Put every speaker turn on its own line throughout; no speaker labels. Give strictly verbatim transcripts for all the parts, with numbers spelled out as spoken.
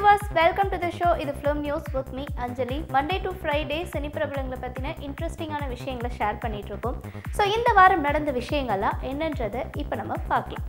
viewers, welcome to the show. இது film news with me Anjali. Monday to Friday cine பிரபலங்களை பத்தின இன்ட்ரெஸ்டிங்கான விஷயங்களை ஷேர் பண்ணிட்டு இருக்கோம். சோ இந்த வாரம் நடந்த விஷயங்கள்லாம் என்னன்றதை இப்போ நம்ம பார்க்கலாம்.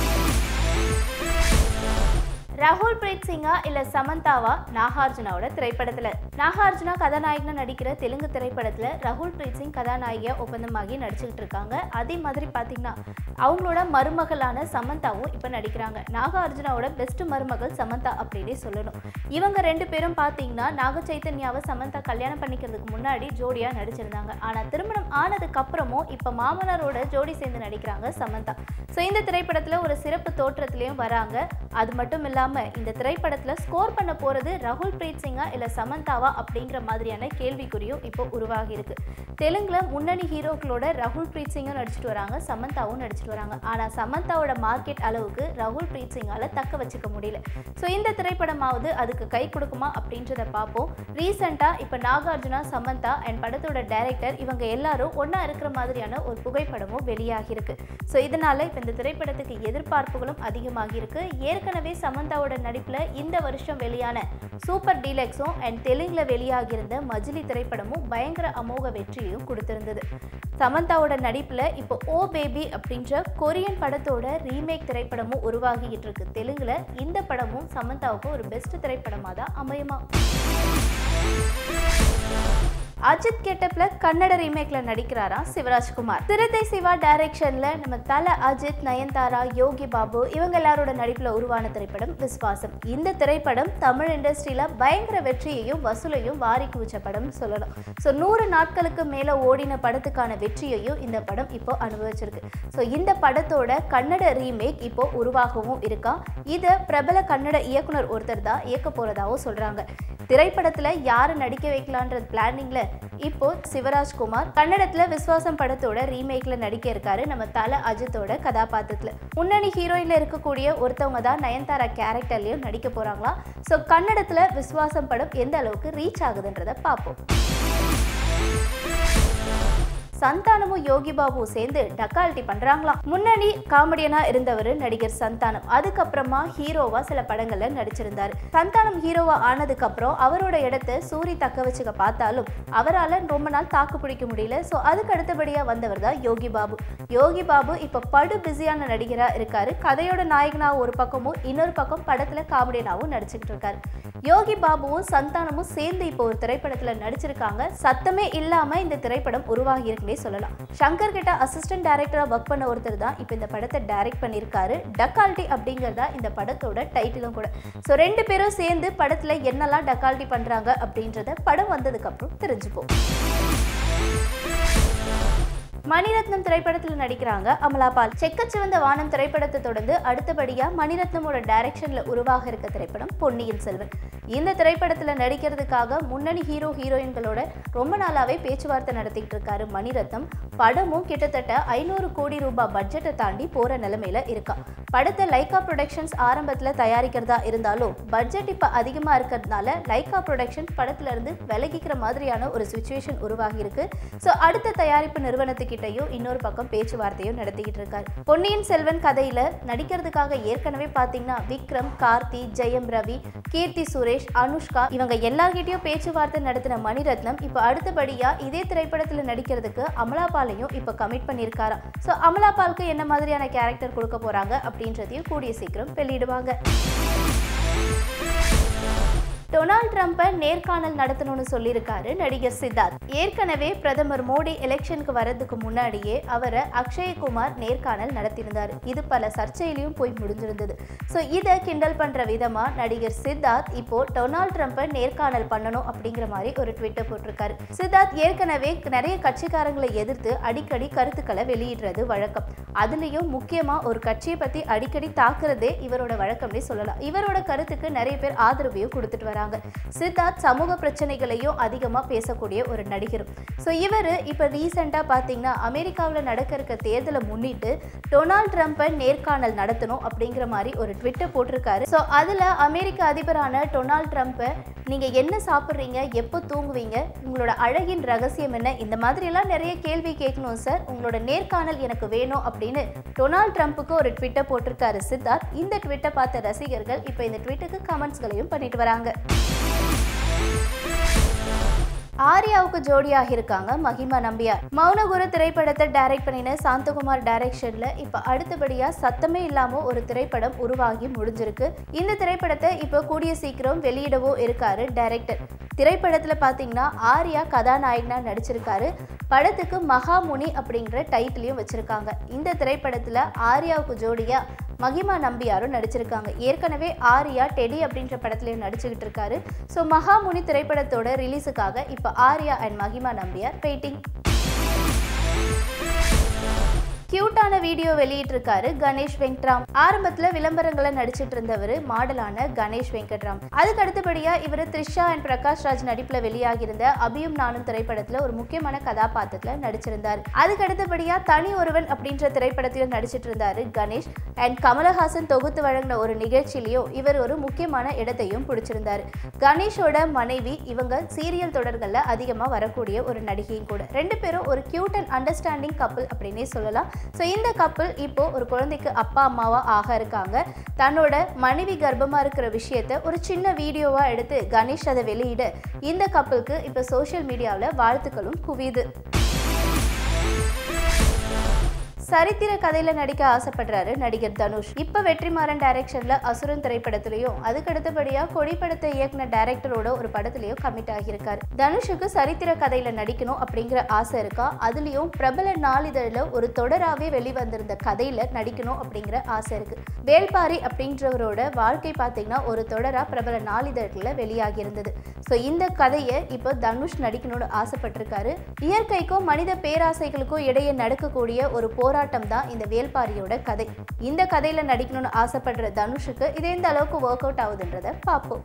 ராகுல் பிரீத் சிங்கா இல்ல சமந்தாவா நாகார்ஜுனாவோட திரைப்படத்துல நாகார்ஜுனா கதாநாயகனா நடிக்கிற தெலுங்கு திரைப்படத்துல ராகுல் பிரீத் சிங் கதாநாயகியா ஒப்பந்தமாகி நடிச்சுக்கிட்டு இருக்காங்க. அதே மாதிரி பாத்தீங்கன்னா அவங்களோட மருமகளான சமந்தாவும் இப்ப நடிக்கிறாங்க. நாகார்ஜுனாவோட பெஸ்ட் மருமகள் சமந்தா அப்படின்னே சொல்லணும். இவங்க ரெண்டு பேரும் பாத்தீங்கன்னா நாக சைத்தன்யாவை சமந்தா கல்யாணம் பண்ணிக்கிறதுக்கு முன்னாடி ஜோடியா நடிச்சிருந்தாங்க. ஆனா திருமணம் ஆனதுக்கு அப்புறமும் இப்ப மாமனாரோட ஜோடி சேர்ந்து நடிக்கிறாங்க சமந்தா. சோ இந்த திரைப்படத்துல ஒரு சிறப்பு தோற்றத்திலையும் வராங்க. அது மட்டும் இல்லாம இந்த திரைப்படத்துல ஸ்கோர் பண்ண போறது ராகுல் பிரீத் சிங்கா இல்ல சமந்தாவா அப்படிங்கிற மாதிரியான கேள்விக்குறியும் இப்போ உருவாகி இருக்கு. தெலுங்குல முன்னணி ஹீரோக்களோட ராகுல் பிரீத் சிங்கும் நடிச்சிட்டு வராங்க, சமந்தாவும் நடிச்சிட்டு வராங்க. ஆனா சமந்தாவோட மார்க்கெட் அளவுக்கு ராகுல் பிரீத் சிங்கால தக்க வச்சுக்க முடியல. ஸோ இந்த திரைப்படமாவது அதுக்கு கை கொடுக்குமா அப்படின்றத பார்ப்போம். ரீசெண்டா இப்ப நாகார்ஜுனா, சமந்தா அண்ட் படத்தோட டைரக்டர் இவங்க எல்லாரும் ஒன்னா இருக்கிற மாதிரியான ஒரு புகைப்படமும் வெளியாகி இருக்கு. ஸோ இதனால இப்ப இந்த திரைப்படத்துக்கு எதிர்பார்ப்புகளும் அதிகமாகி இருக்கு. ஏற்கனவே சமந்தாவோட நடிப்புல இந்த வருஷம் வெளியான சூப்பர் டீலக்ஸும் அண்ட் தெலுங்குல வெளியாகியிருந்த மஜிலி திரைப்படமும் பயங்கர அமோக வெற்றியையும் கொடுத்திருந்தது. சமந்தாவோட நடிப்புல இப்போ ஓ பேபி அப்படின்ற கொரியன் படத்தோட ரீமேக் திரைப்படமும் உருவாகிட்டு இருக்கு. தெலுங்குல இந்த படமும் சமந்தாவுக்கு ஒரு பெஸ்ட் திரைப்படமா தான் அமையுமா. அஜித் கெட்டப்ல கன்னட ரீமேக்ல நடிக்கிறாரா சிவராஜ்குமார். திருத்தை சிவா டைரக்ஷன்ல நம்ம தல அஜித், நயன்தாரா, யோகி பாபு இவங்க எல்லாரோட நடிப்புல உருவான திரைப்படம் விஸ்வாசம். இந்த திரைப்படம் தமிழ் இண்டஸ்ட்ரியில பயங்கர வெற்றியையும் வசூலையும் வாரி குவிச்ச படம் சொல்லலாம். ஸோ நூறு நாட்களுக்கு மேல ஓடின படத்துக்கான வெற்றியையும் இந்த படம் இப்போ அனுபவிச்சிருக்கு. ஸோ இந்த படத்தோட கன்னட ரீமேக் இப்போ உருவாகவும் இருக்கா. இதை பிரபல கன்னட இயக்குனர் ஒருத்தர் தான் இயக்க போறதாகவும் சொல்றாங்க. திரைப்படத்துல யாரு நடிக்க வைக்கலான்ற பிளானிங்ல இப்போ சிவராஜ்குமார் கன்னடத்துல விஸ்வாசம் படத்தோட ரீமேக்ல நடிக்க இருக்காரு. நம்ம தல அஜித்தோட கதாபாத்திரத்துல முன்னணி ஹீரோயின்ல இருக்கக்கூடிய ஒருத்தவங்க தான் நயன்தாரா கேரக்டர்லயும் நடிக்க போறாங்களா. சோ கன்னடத்துல விஸ்வாசம் படம் எந்த அளவுக்கு ரீச் ஆகுதுன்றத பார்ப்போம். சந்தானமும் யோகி பாபு சேர்ந்து டக்கால்ட்டி பண்றாங்களாம். முன்னணி காமெடியனா இருந்தவர் நடிகர் சந்தானம். அதுக்கப்புறமா ஹீரோவா சில படங்கள்ல நடிச்சிருந்தாரு. சந்தானம் ஹீரோவா ஆனதுக்கு அப்புறம் அவரோட இடத்தை சூரி தக்க வச்சுக்க பார்த்தாலும் அவரால் ரொம்ப நாள் தாக்கு பிடிக்க முடியல. ஸோ அதுக்கு அடுத்தபடியா வந்தவர் தான் யோகி பாபு. யோகி பாபு இப்ப படு பிஸியான நடிகரா இருக்காரு. கதையோட நாயகனா ஒரு பக்கமும் இன்னொரு பக்கம் படத்துல காமெடியனாவும் நடிச்சுக்கிட்டு இருக்காரு. யோகி பாபுவும் சந்தானமும் சேர்ந்து இப்போ ஒரு திரைப்படத்துல நடிச்சிருக்காங்க. சத்தமே இல்லாம இந்த திரைப்படம் உருவாகி இருக்கு சொல்லலாம். சங்கர் கிட்ட அசிஸ்டன்ட் டைரக்டரா ஒர்க் பண்ண ஒருத்தர் தான் இப்ப இந்த படத்தை டைரக்ட் பண்ணிருக்காரு. டக்கால்ட்டி அப்படிங்கறதா இந்த படத்தோட டைட்டிலும் கூட. சோ ரெண்டு பேரும் சேர்ந்து படத்துல என்னெல்லாம் டக்கால்ட்டி பண்றாங்க அப்படின்றத படம் வந்ததுக்கு அப்புறம் தெரிஞ்சுப்போம். மணிரத்னம் திரைப்படத்தில் நடிக்கிறாங்க அமலா பால். செக்கச்சிவந்த வானம் திரைப்படத்தை தொடர்ந்து அடுத்தபடியா மணிரத்னமோட டைரக்ஷன்ல உருவாக இருக்க திரைப்படம் பொன்னியின் செல்வன். இந்த திரைப்படத்துல நடிக்கிறதுக்காக முன்னணி ஹீரோ ஹீரோயின்களோட ரொம்ப நாளாவே பேச்சுவார்த்தை நடத்திட்டு இருக்காரு மணிரத்னம். படமும் கிட்டத்தட்ட ஐநூறு கோடி ரூபாய் பட்ஜெட்டை தாண்டி போற நிலைமையில இருக்கா. படத்தை லைகா ப்ரொடக்ஷன்ஸ் ஆரம்பத்துல தயாரிக்கிறதா இருந்தாலும் பட்ஜெட் இப்ப அதிகமா இருக்கிறதுனால லைகா ப்ரொடக்ஷன்ஸ் படத்துல இருந்து விலகிக்கிற மாதிரியான ஒரு சிச்சுவேஷன் உருவாகி இருக்கு. சோ அடுத்த தயாரிப்பு நிறுவனத்துக்கு இன்னொரு பக்கம் பேச்சுவார்த்தையும் நடத்திக்கிட்டு இருக்காரு. பொன்னியின் செல்வன் கதையில நடிக்கிறதுக்காக ஏற்கனவே பாத்தீங்கன்னா விக்ரம், கார்த்தி, ஜெயம் ரவி, கீர்த்தி சுரேஷ், அனுஷ்கா இவங்க எல்லார்கிட்டயும் பேச்சுவார்த்தை நடத்தின மணிரத்னம் இப்ப அடுத்தபடியா இதே திரைப்படத்துல நடிக்கிறதுக்கு அமலா பாலையும் இப்ப கமிட் பண்ணிருக்காரா. சோ அமலா பாலுக்கு என்ன மாதிரியான கேரக்டர் கொடுக்க போறாங்க அப்படின்றதையும் கூடிய சீக்கிரம் வெளியிடுவாங்க. டொனால்ட் ட்ரம்பை நேர்காணல் நடத்தணும்னு சொல்லியிருக்காரு நடிகர் சித்தார்த். ஏற்கனவே பிரதமர் மோடி எலெக்ஷனுக்கு வரதுக்கு முன்னாடியே அவரை அக்ஷயகுமார் நேர்காணல் நடத்தியிருந்தார். இது பல சர்ச்சையிலையும் போய் முடிஞ்சிருந்தது. ஸோ இதை கிண்டல் பண்ற விதமா நடிகர் சித்தார்த் இப்போ டொனால்ட் ட்ரம்பை நேர்காணல் பண்ணணும் அப்படிங்கிற மாதிரி ஒரு ட்விட்டர் போட்டிருக்காரு. சித்தார்த் ஏற்கனவே நிறைய கட்சிக்காரங்களை எதிர்த்து அடிக்கடி கருத்துக்களை வெளியிடுறது வழக்கம். அதுலயும் முக்கியமா ஒரு கட்சியை பத்தி அடிக்கடி தாக்குறதே இவரோட வழக்கம்னே சொல்லலாம். இவரோட கருத்துக்கு நிறைய பேர் ஆதரவையும் கொடுத்துட்டு வராங்க. சொல்றாங்க. சித்தார்த் சமூக பிரச்சனைகளையும் அதிகமா பேசக்கூடிய ஒரு நடிகரும். ஸோ இவர் இப்போ ரீசெண்டாக பார்த்தீங்கன்னா அமெரிக்காவில் நடக்க இருக்க தேர்தலை முன்னிட்டு டொனால்ட் ட்ரம்ப்பை நேர்காணல் நடத்தணும் அப்படிங்கிற மாதிரி ஒரு ட்விட்டர் போட்டிருக்காரு. ஸோ அதில் அமெரிக்க அதிபரான டொனால்ட் ட்ரம்ப்பை நீங்கள் என்ன சாப்பிட்றீங்க, எப்போ தூங்குவீங்க, உங்களோட அழகின் ரகசியம் என்ன, இந்த மாதிரியெல்லாம் நிறைய கேள்வி கேட்கணும் சார், உங்களோட நேர்காணல் எனக்கு வேணும் அப்படின்னு டொனால்ட் ட்ரம்ப்புக்கு ஒரு ட்விட்டர் போட்டிருக்காரு சித்தார்த். இந்த ட்விட்டர் பார்த்த ரசிகர்கள் இப்போ இந்த ட்விட்டருக்கு கமெண்ட்ஸ்களையும் பண்ணிட்டு வராங்க. ஆர்யாவுக்கு ஜோடியாக இருக்காங்க மகிமா நம்பியார். மௌனகுரு திரைப்படத்தை டைரக்ட் பண்ணின சாந்தகுமார் டைரக்ஷன்ல இப்ப அடுத்தபடியா சத்தமே இல்லாம ஒரு திரைப்படம் உருவாகி முடிஞ்சிருக்கு. இந்த திரைப்படத்தை இப்ப கூடிய சீக்கிரம் வெளியிடவும் இருக்காரு டைரக்டர். திரைப்படத்துல பாத்தீங்கன்னா ஆர்யா கதாநாயகனா நடிச்சிருக்காரு. படத்துக்கு மகாமுனி அப்படிங்கிற டைட்டிலையும் வச்சிருக்காங்க. இந்த திரைப்படத்துல ஆர்யாவுக்கு ஜோடியா மகிமா நம்பியாரும் நடிச்சிருக்காங்க. ஏற்கனவே ஆர்யா டெடி அப்படின்ற படத்துலயும் நடிச்சுக்கிட்டு இருக்காரு. ஸோ மகாமுனி திரைப்படத்தோட ரிலீஸுக்காக இப்போ ஆர்யா அண்ட் மகிமா நம்பியார் வெயிட்டிங். கியூட்டான வீடியோ வெளியிட்டிருக்காரு கணேஷ் வெங்கட்ராம். ஆரம்பத்துல விளம்பரங்களை நடிச்சிட்டு இருந்தவர் மாடலான கணேஷ் வெங்கட்ராம். அதுக்கு அடுத்தபடியா இவர் த்ரிஷா அண்ட் பிரகாஷ் ராஜ் நடிப்புல வெளியாகியிருந்த அபியும் நானும் திரைப்படத்துல ஒரு முக்கியமான கதாபாத்திரத்துல நடிச்சிருந்தார். அதுக்கு அடுத்தபடியா தனி ஒருவன் அப்படின்ற திரைப்படத்திலும் நடிச்சிட்டு இருந்தாரு கணேஷ். அண்ட் கமலஹாசன் தொகுத்து வழங்கின ஒரு நிகழ்ச்சியிலையும் இவர் ஒரு முக்கியமான இடத்தையும் பிடிச்சிருந்தாரு. கணேஷோட மனைவி இவங்க சீரியல் தொடர்கள்ல அதிகமா வரக்கூடிய ஒரு நடிகையும் கூட. ரெண்டு பேரும் ஒரு கியூட் அண்ட் அண்டர்ஸ்டாண்டிங் கப்பிள் அப்படின்னே சொல்லலாம். ஸோ இந்த கப்பல் இப்போ ஒரு குழந்தைக்கு அப்பா அம்மாவா ஆக இருக்காங்க. தன்னோட மனைவி கர்ப்பமா இருக்கிற விஷயத்த ஒரு சின்ன வீடியோவா எடுத்து கணேஷ் அதை வெளியிட இந்த கப்பலுக்கு இப்போ சோஷியல் மீடியாவில் வாழ்த்துக்களும் குவியுது. சரித்திர கதையில நடிக்க ஆசைப்படுறாரு நடிகர் தனுஷ். இப்ப வெற்றிமாறன் டைரக்ஷன்ல அசுரன் திரைப்படத்திலையும் அதுக்கு அடுத்தபடியா கொடி படத்தை இயக்குன டைரக்டரோட ஒரு படத்திலையும் கமிட் ஆகியிருக்காரு. தனுஷுக்கு சரித்திர கதையில நடிக்கணும் அப்படிங்கிற ஆசை இருக்கா. அதுலயும் பிரபல நாளிதழில ஒரு தொடராவே வெளிவந்திருந்த கதையில நடிக்கணும் அப்படிங்கிற ஆசை இருக்கு. வேல்பாரி அப்படின்றவரோட வாழ்க்கை பார்த்தீங்கன்னா ஒரு தொடரா பிரபல நாளிதழ்ல வெளியாகி இருந்தது. ஸோ இந்த கதையை இப்போ தனுஷ் நடிக்கணும்னு ஆசைப்பட்டிருக்காரு. இயற்கைக்கும் மனித பேராசைகளுக்கும் இடையே நடக்கக்கூடிய ஒரு போராட்டம் தான் இந்த வேல்பாரியோட கதை. இந்த கதையில நடிக்கணும்னு ஆசைப்படுற தனுஷுக்கு இது எந்த அளவுக்கு ஒர்க் அவுட் ஆகுதுன்றத பார்ப்போம்.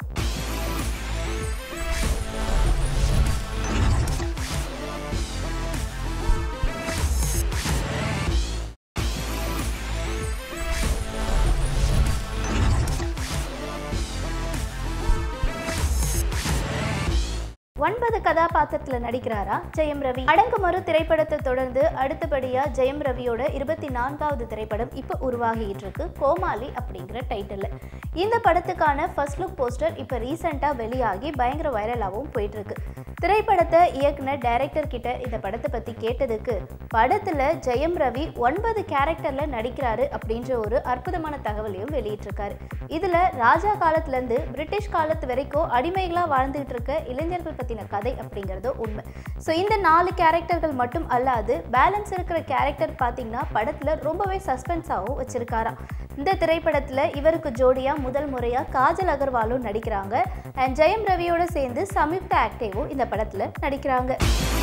ஒன்பது கதாபாத்திரத்தில் நடிக்கிறாரா ஜெயம் ரவி. அடங்குமறு திரைப்படத்தை தொடர்ந்து அடுத்தபடியா ஜெயம் ரவியோட இருபத்தி நான்காவது திரைப்படம் இப்போ உருவாகிட்டு இருக்கு, கோமாளி அப்படிங்கிற டைட்டில். இந்த படத்துக்கான ஃபர்ஸ்ட் லுக் போஸ்டர் இப்போ ரீசெண்டாக வெளியாகி பயங்கர வைரலாகவும் போயிட்டு இருக்கு. திரைப்படத்தை இயக்குனர் டைரக்டர் கிட்ட இந்த படத்தை பற்றி கேட்டதுக்கு படத்தில் ஜெயம் ரவி ஒன்பது கேரக்டரில் நடிக்கிறாரு அப்படின்ற ஒரு அற்புதமான தகவலையும் வெளியிட்டிருக்காரு. இதில் ராஜா காலத்துலேருந்து பிரிட்டிஷ் காலத்து வரைக்கும் அடிமைகளாக வாழ்ந்துகிட்டு இருக்க இளைஞர்கள் பற்றின கதை அப்படிங்கிறது உண்மை. ஸோ இந்த நாலு கேரக்டர்கள் மட்டும் அல்லாது பேலன்ஸ் இருக்கிற கேரக்டர் பார்த்தீங்கன்னா படத்தில் ரொம்பவே சஸ்பென்ஸாகவும் வச்சிருக்காராம். இந்த திரைப்படத்தில் இவருக்கு ஜோடியா முதல் முறையாக காஜல் அகர்வாலும் நடிக்கிறாங்க. அண்ட் ஜெயம் ரவியோட சேர்ந்து சம்யுக்தா ஆக்டேவும் இந்த படத்தில் நடிக்கிறாங்க.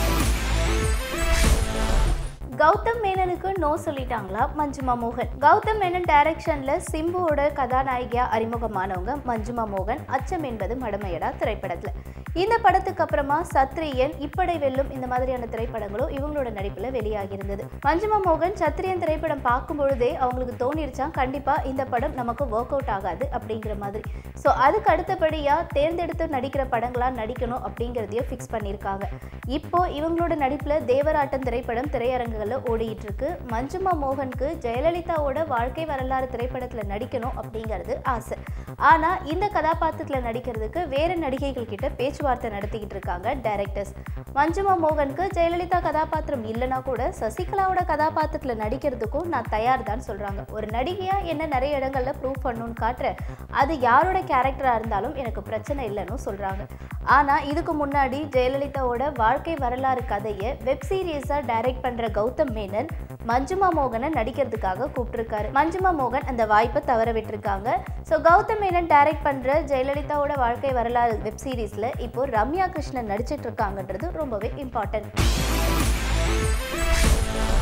கௌதம் மேனனுக்கு நோ சொல்லிட்டாங்களா மஞ்சுமா மோகன். கௌதம் மேனன் டைரக்ஷன்ல சிம்புவோட கதாநாயகியா அறிமுகமானவங்க மஞ்சுமா மோகன் அச்சம் என்பது மடமையடா திரைப்படத்துல. இந்த படத்துக்கு அப்புறமா சத்ரியன், இப்படை வெல்லும் இந்த மாதிரியான திரைப்படங்களும் இவங்களோட நடிப்புல வெளியாகி இருந்தது. மஞ்சுமா மோகன் சத்ரியன் திரைப்படம் பார்க்கும் பொழுதே அவங்களுக்கு தோணிருச்சா கண்டிப்பா இந்த படம் நமக்கு ஒர்க் அவுட் ஆகாது அப்படிங்கிற மாதிரி. ஸோ அதுக்கு அடுத்தபடியா தேர்ந்தெடுத்து நடிக்கிற படங்களா நடிக்கணும் அப்படிங்கிறதையும் ஃபிக்ஸ் பண்ணியிருக்காங்க. இப்போ இவங்களோட நடிப்புல தேவராட்டம் திரைப்படம் திரையரங்குகள் ஓடிட்டு இருக்கு. மஞ்சுமா மோகனுக்கு ஜெயலலிதாவோட வாழ்க்கை வரலாறு திரைப்படத்துல நடிக்கணும் அப்படிங்கிறது ஆசை. ஆனா இந்த கதாபாத்திரத்துல நடிக்கிறதுக்கு வேற நடிகைகள் கிட்ட பேச்சுவார்த்தை நடத்திக்கிட்டு இருக்காங்க டைரக்டர்ஸ். மஞ்சுமா மோகனுக்கு ஜெயலலிதா கதாபாத்திரம் இல்லைன்னா கூட சசிகலாவோட கதாபாத்திரத்துல நடிக்கிறதுக்கும் நான் தயார் தான் சொல்றாங்க. ஒரு நடிகையா என்ன நிறைய இடங்கள்ல ப்ரூவ் பண்ணணும்னு காட்டுற, அது யாரோட கேரக்டரா இருந்தாலும் எனக்கு பிரச்சனை இல்லைன்னு சொல்றாங்க. ஆனா இதுக்கு முன்னாடி ஜெயலலிதாவோட வாழ்க்கை வரலாறு கதையை வெப் சீரிஸா டைரக்ட் பண்ற கௌதம் மேனன் மஞ்சுமா மோகனை நடிக்கிறதுக்காக கூப்பிட்டுருக்காரு. மஞ்சுமா மோகன் அந்த வாய்ப்பை தவற விட்டுருக்காங்க. ஸோ கௌதம் மேனன் டைரக்ட் பண்ற ஜெயலலிதாவோட வாழ்க்கை வரலாறு வெப் சீரிஸ்ல இப்போ ரம்யா கிருஷ்ணன் நடிச்சிட்டு இருக்காங்கன்றது ரொம்பவே இம்பார்ட்டன்ட்.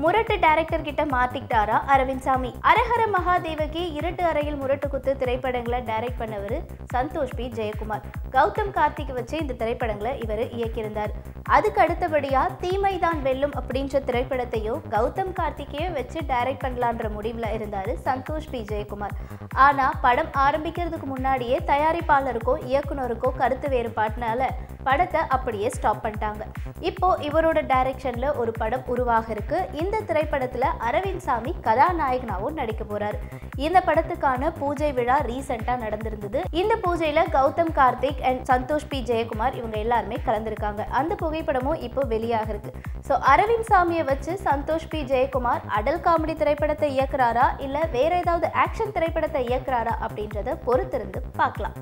முரட்டு டைரக்டர் கிட்ட மாட்டிக்கிட்டாரா அரவிந்த் சாமி. அரஹர மகாதேவகி, இருட்டு அறையில் முரட்டு குத்து திரைப்படங்களை டைரக்ட் பண்ணவர் சந்தோஷ் பி ஜெயக்குமார். கௌதம் கார்த்திக் வச்சு இந்த திரைப்படங்களை இவர் இயக்கியிருந்தார். அதுக்கு அடுத்தபடியா தீமைதான் வெல்லும் அப்படின்ற திரைப்படத்தையும் கௌதம் கார்த்திகையை வச்சு டைரக்ட் பண்ணலான்ற முடிவுல இருந்தாரு சந்தோஷ் பி ஜெயக்குமார். ஆனா படம் ஆரம்பிக்கிறதுக்கு முன்னாடியே தயாரிப்பாளருக்கோ இயக்குனருக்கோ கருத்து வேறுபாட்டினால படத்தை அப்படியே ஸ்டாப் பண்ணிட்டாங்க. இப்போ இவரோட டைரக்ஷன்ல ஒரு படம் உருவாக இருக்கு. இந்த திரைப்படத்துல அரவிந்த் சாமி கதாநாயகனாவும் நடிக்க போறாரு. இந்த படத்துக்கான பூஜை விழா ரீசெண்டா நடந்திருந்தது. இந்த பூஜையில கௌதம் கார்த்திக் அண்ட் சந்தோஷ் பி ஜெயக்குமார் இவங்க எல்லாருமே கலந்துருக்காங்க. அந்த புகைப்படமும் இப்போ வெளியாக இருக்கு. ஸோ அரவிந்த் சாமியை வச்சு Santhosh P Jayakumar adult comedy திரைப்படத்தை இயக்குறாரா இல்ல வேற ஏதாவது ஆக்ஷன் திரைப்படத்தை இயக்குறாரா அப்படின்றத பொறுத்திருந்து பார்க்கலாம்.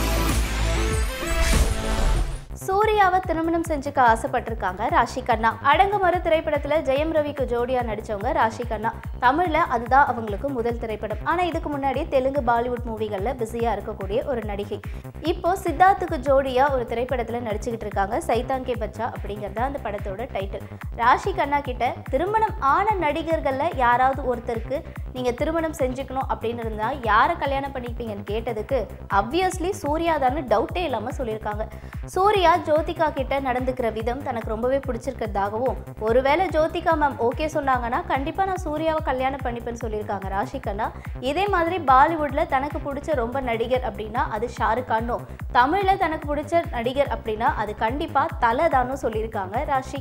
சூர்யாவை திருமணம் செஞ்சுக்க ஆசைப்பட்டிருக்காங்க ராஷி கண்ணா. அடங்குமறு திரைப்படத்துல ஜெயம் ரவிக்கு ஜோடியா நடிச்சவங்க ராஷி கண்ணா. தமிழ்ல அதுதான் அவங்களுக்கு முதல் திரைப்படம். ஆனா இதுக்கு முன்னாடி தெலுங்கு பாலிவுட் மூவிகள்ல பிஸியா இருக்கக்கூடிய ஒரு நடிகை. இப்போ சித்தார்த்துக்கு ஜோடியா ஒரு திரைப்படத்துல நடிச்சுக்கிட்டு இருக்காங்க. சைதான் கே பச்சா அப்படிங்கறத அந்த படத்தோட டைட்டில். ராஷி கண்ணா கிட்ட திருமணம் ஆன நடிகர்கள்ல யாராவது ஒருத்தருக்கு நீங்க திருமணம் செஞ்சுக்கணும் அப்படின்னு இருந்தா யாரை கல்யாணம் பண்ணிப்பீங்கன்னு கேட்டதுக்கு அப்வியஸ்லி சூர்யா தான் டவுட்டே இல்லாம சொல்லியிருக்காங்க. சூர்யா ஜோதிகா கிட்ட நடந்துக்கிற விதம் தனக்கு ரொம்பவே பிடிச்சிருக்கிறதாகவும் ஒருவேளை ஜோதிகா மேம் ஓகே சொன்னாங்கன்னா கண்டிப்பா நான் சூர்யாவை கல்யாணம் பண்ணிப்பேன்னு சொல்லியிருக்காங்க ராஷி கண்ணா. இதே மாதிரி பாலிவுட்ல தனக்கு பிடிச்ச ரொம்ப நடிகர் அப்படின்னா அது ஷாருக் கானும், தமிழ்ல தனக்கு பிடிச்ச நடிகர் அப்படின்னா அது கண்டிப்பா தலை தானும் சொல்லியிருக்காங்க ராஷி.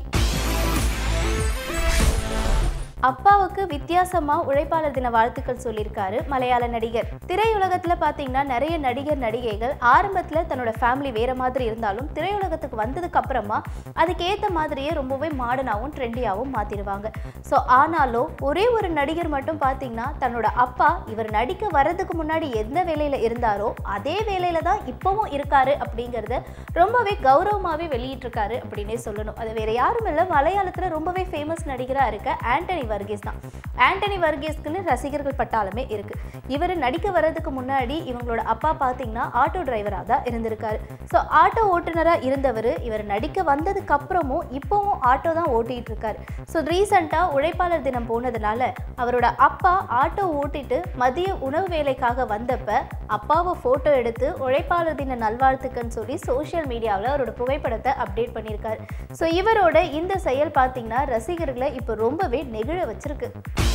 அப்பாவுக்கு வித்தியாசமா உழைப்பாளர் தின வாழ்த்துக்கள் சொல்லியிருக்காரு மலையாள நடிகர். திரையுலகத்துல பாத்தீங்கன்னா நிறைய நடிகர் நடிகைகள் ஆரம்பத்துல தன்னோட ஃபேமிலி வேற மாதிரி இருந்தாலும் திரையுலகத்துக்கு வந்ததுக்கு அப்புறமா அதுக்கேற்ற மாதிரியே ரொம்பவே மாடர்னாவும் ட்ரெண்டியாவும் மாத்திடுவாங்க. ஸோ ஆனாலும் ஒரே ஒரு நடிகர் மட்டும் பாத்தீங்கன்னா தன்னோட அப்பா இவர் நடிக்க வர்றதுக்கு முன்னாடி எந்த வேலையில இருந்தாரோ அதே வேலையில தான் இப்பவும் இருக்காரு அப்படிங்கறத ரொம்பவே கௌரவமாவே வெளியிட்டு இருக்காரு அப்படின்னே சொல்லணும். அது வேற யாரும் இல்ல, மலையாளத்துல ரொம்பவே ஃபேமஸ் நடிகரா இருக்க ஆண்டனி வர்கீஸ் தான். ஆண்டனி வர்கீஸ்க்குன்னு ரசிகர்கள் பட்டாலுமே இருக்கு. இவர் நடிக்க வர்றதுக்கு முன்னாடி இவங்களோட அப்பா பாத்தீங்கன்னா ஆட்டோ டிரைவரா தான் இருந்திருக்காரு. ஸோ ஆட்டோ ஓட்டுநரா இருந்தவர் இவர் நடிக்க வந்ததுக்கு அப்புறமும் இப்பவும் ஆட்டோ தான் ஓட்டிட்டு இருக்காரு. ஸோ ரீசெண்டா உழைப்பாளர் தினம் போனதுனால அவரோட அப்பா ஆட்டோ ஓட்டிட்டு மதிய உணவு வேலைக்காக வந்தப்ப அப்பாவை போட்டோ எடுத்து உழைப்பாளர் தின நல்வாழ்த்துக்கன்னு சொல்லி சோசியல் மீடியாவில் அவரோட புகைப்படத்தை அப்டேட் பண்ணியிருக்காரு. ஸோ இவரோட இந்த செயல் பார்த்தீங்கன்னா ரசிகர்களை இப்போ ரொம்பவே நெகிழ வச்சிருக்கு.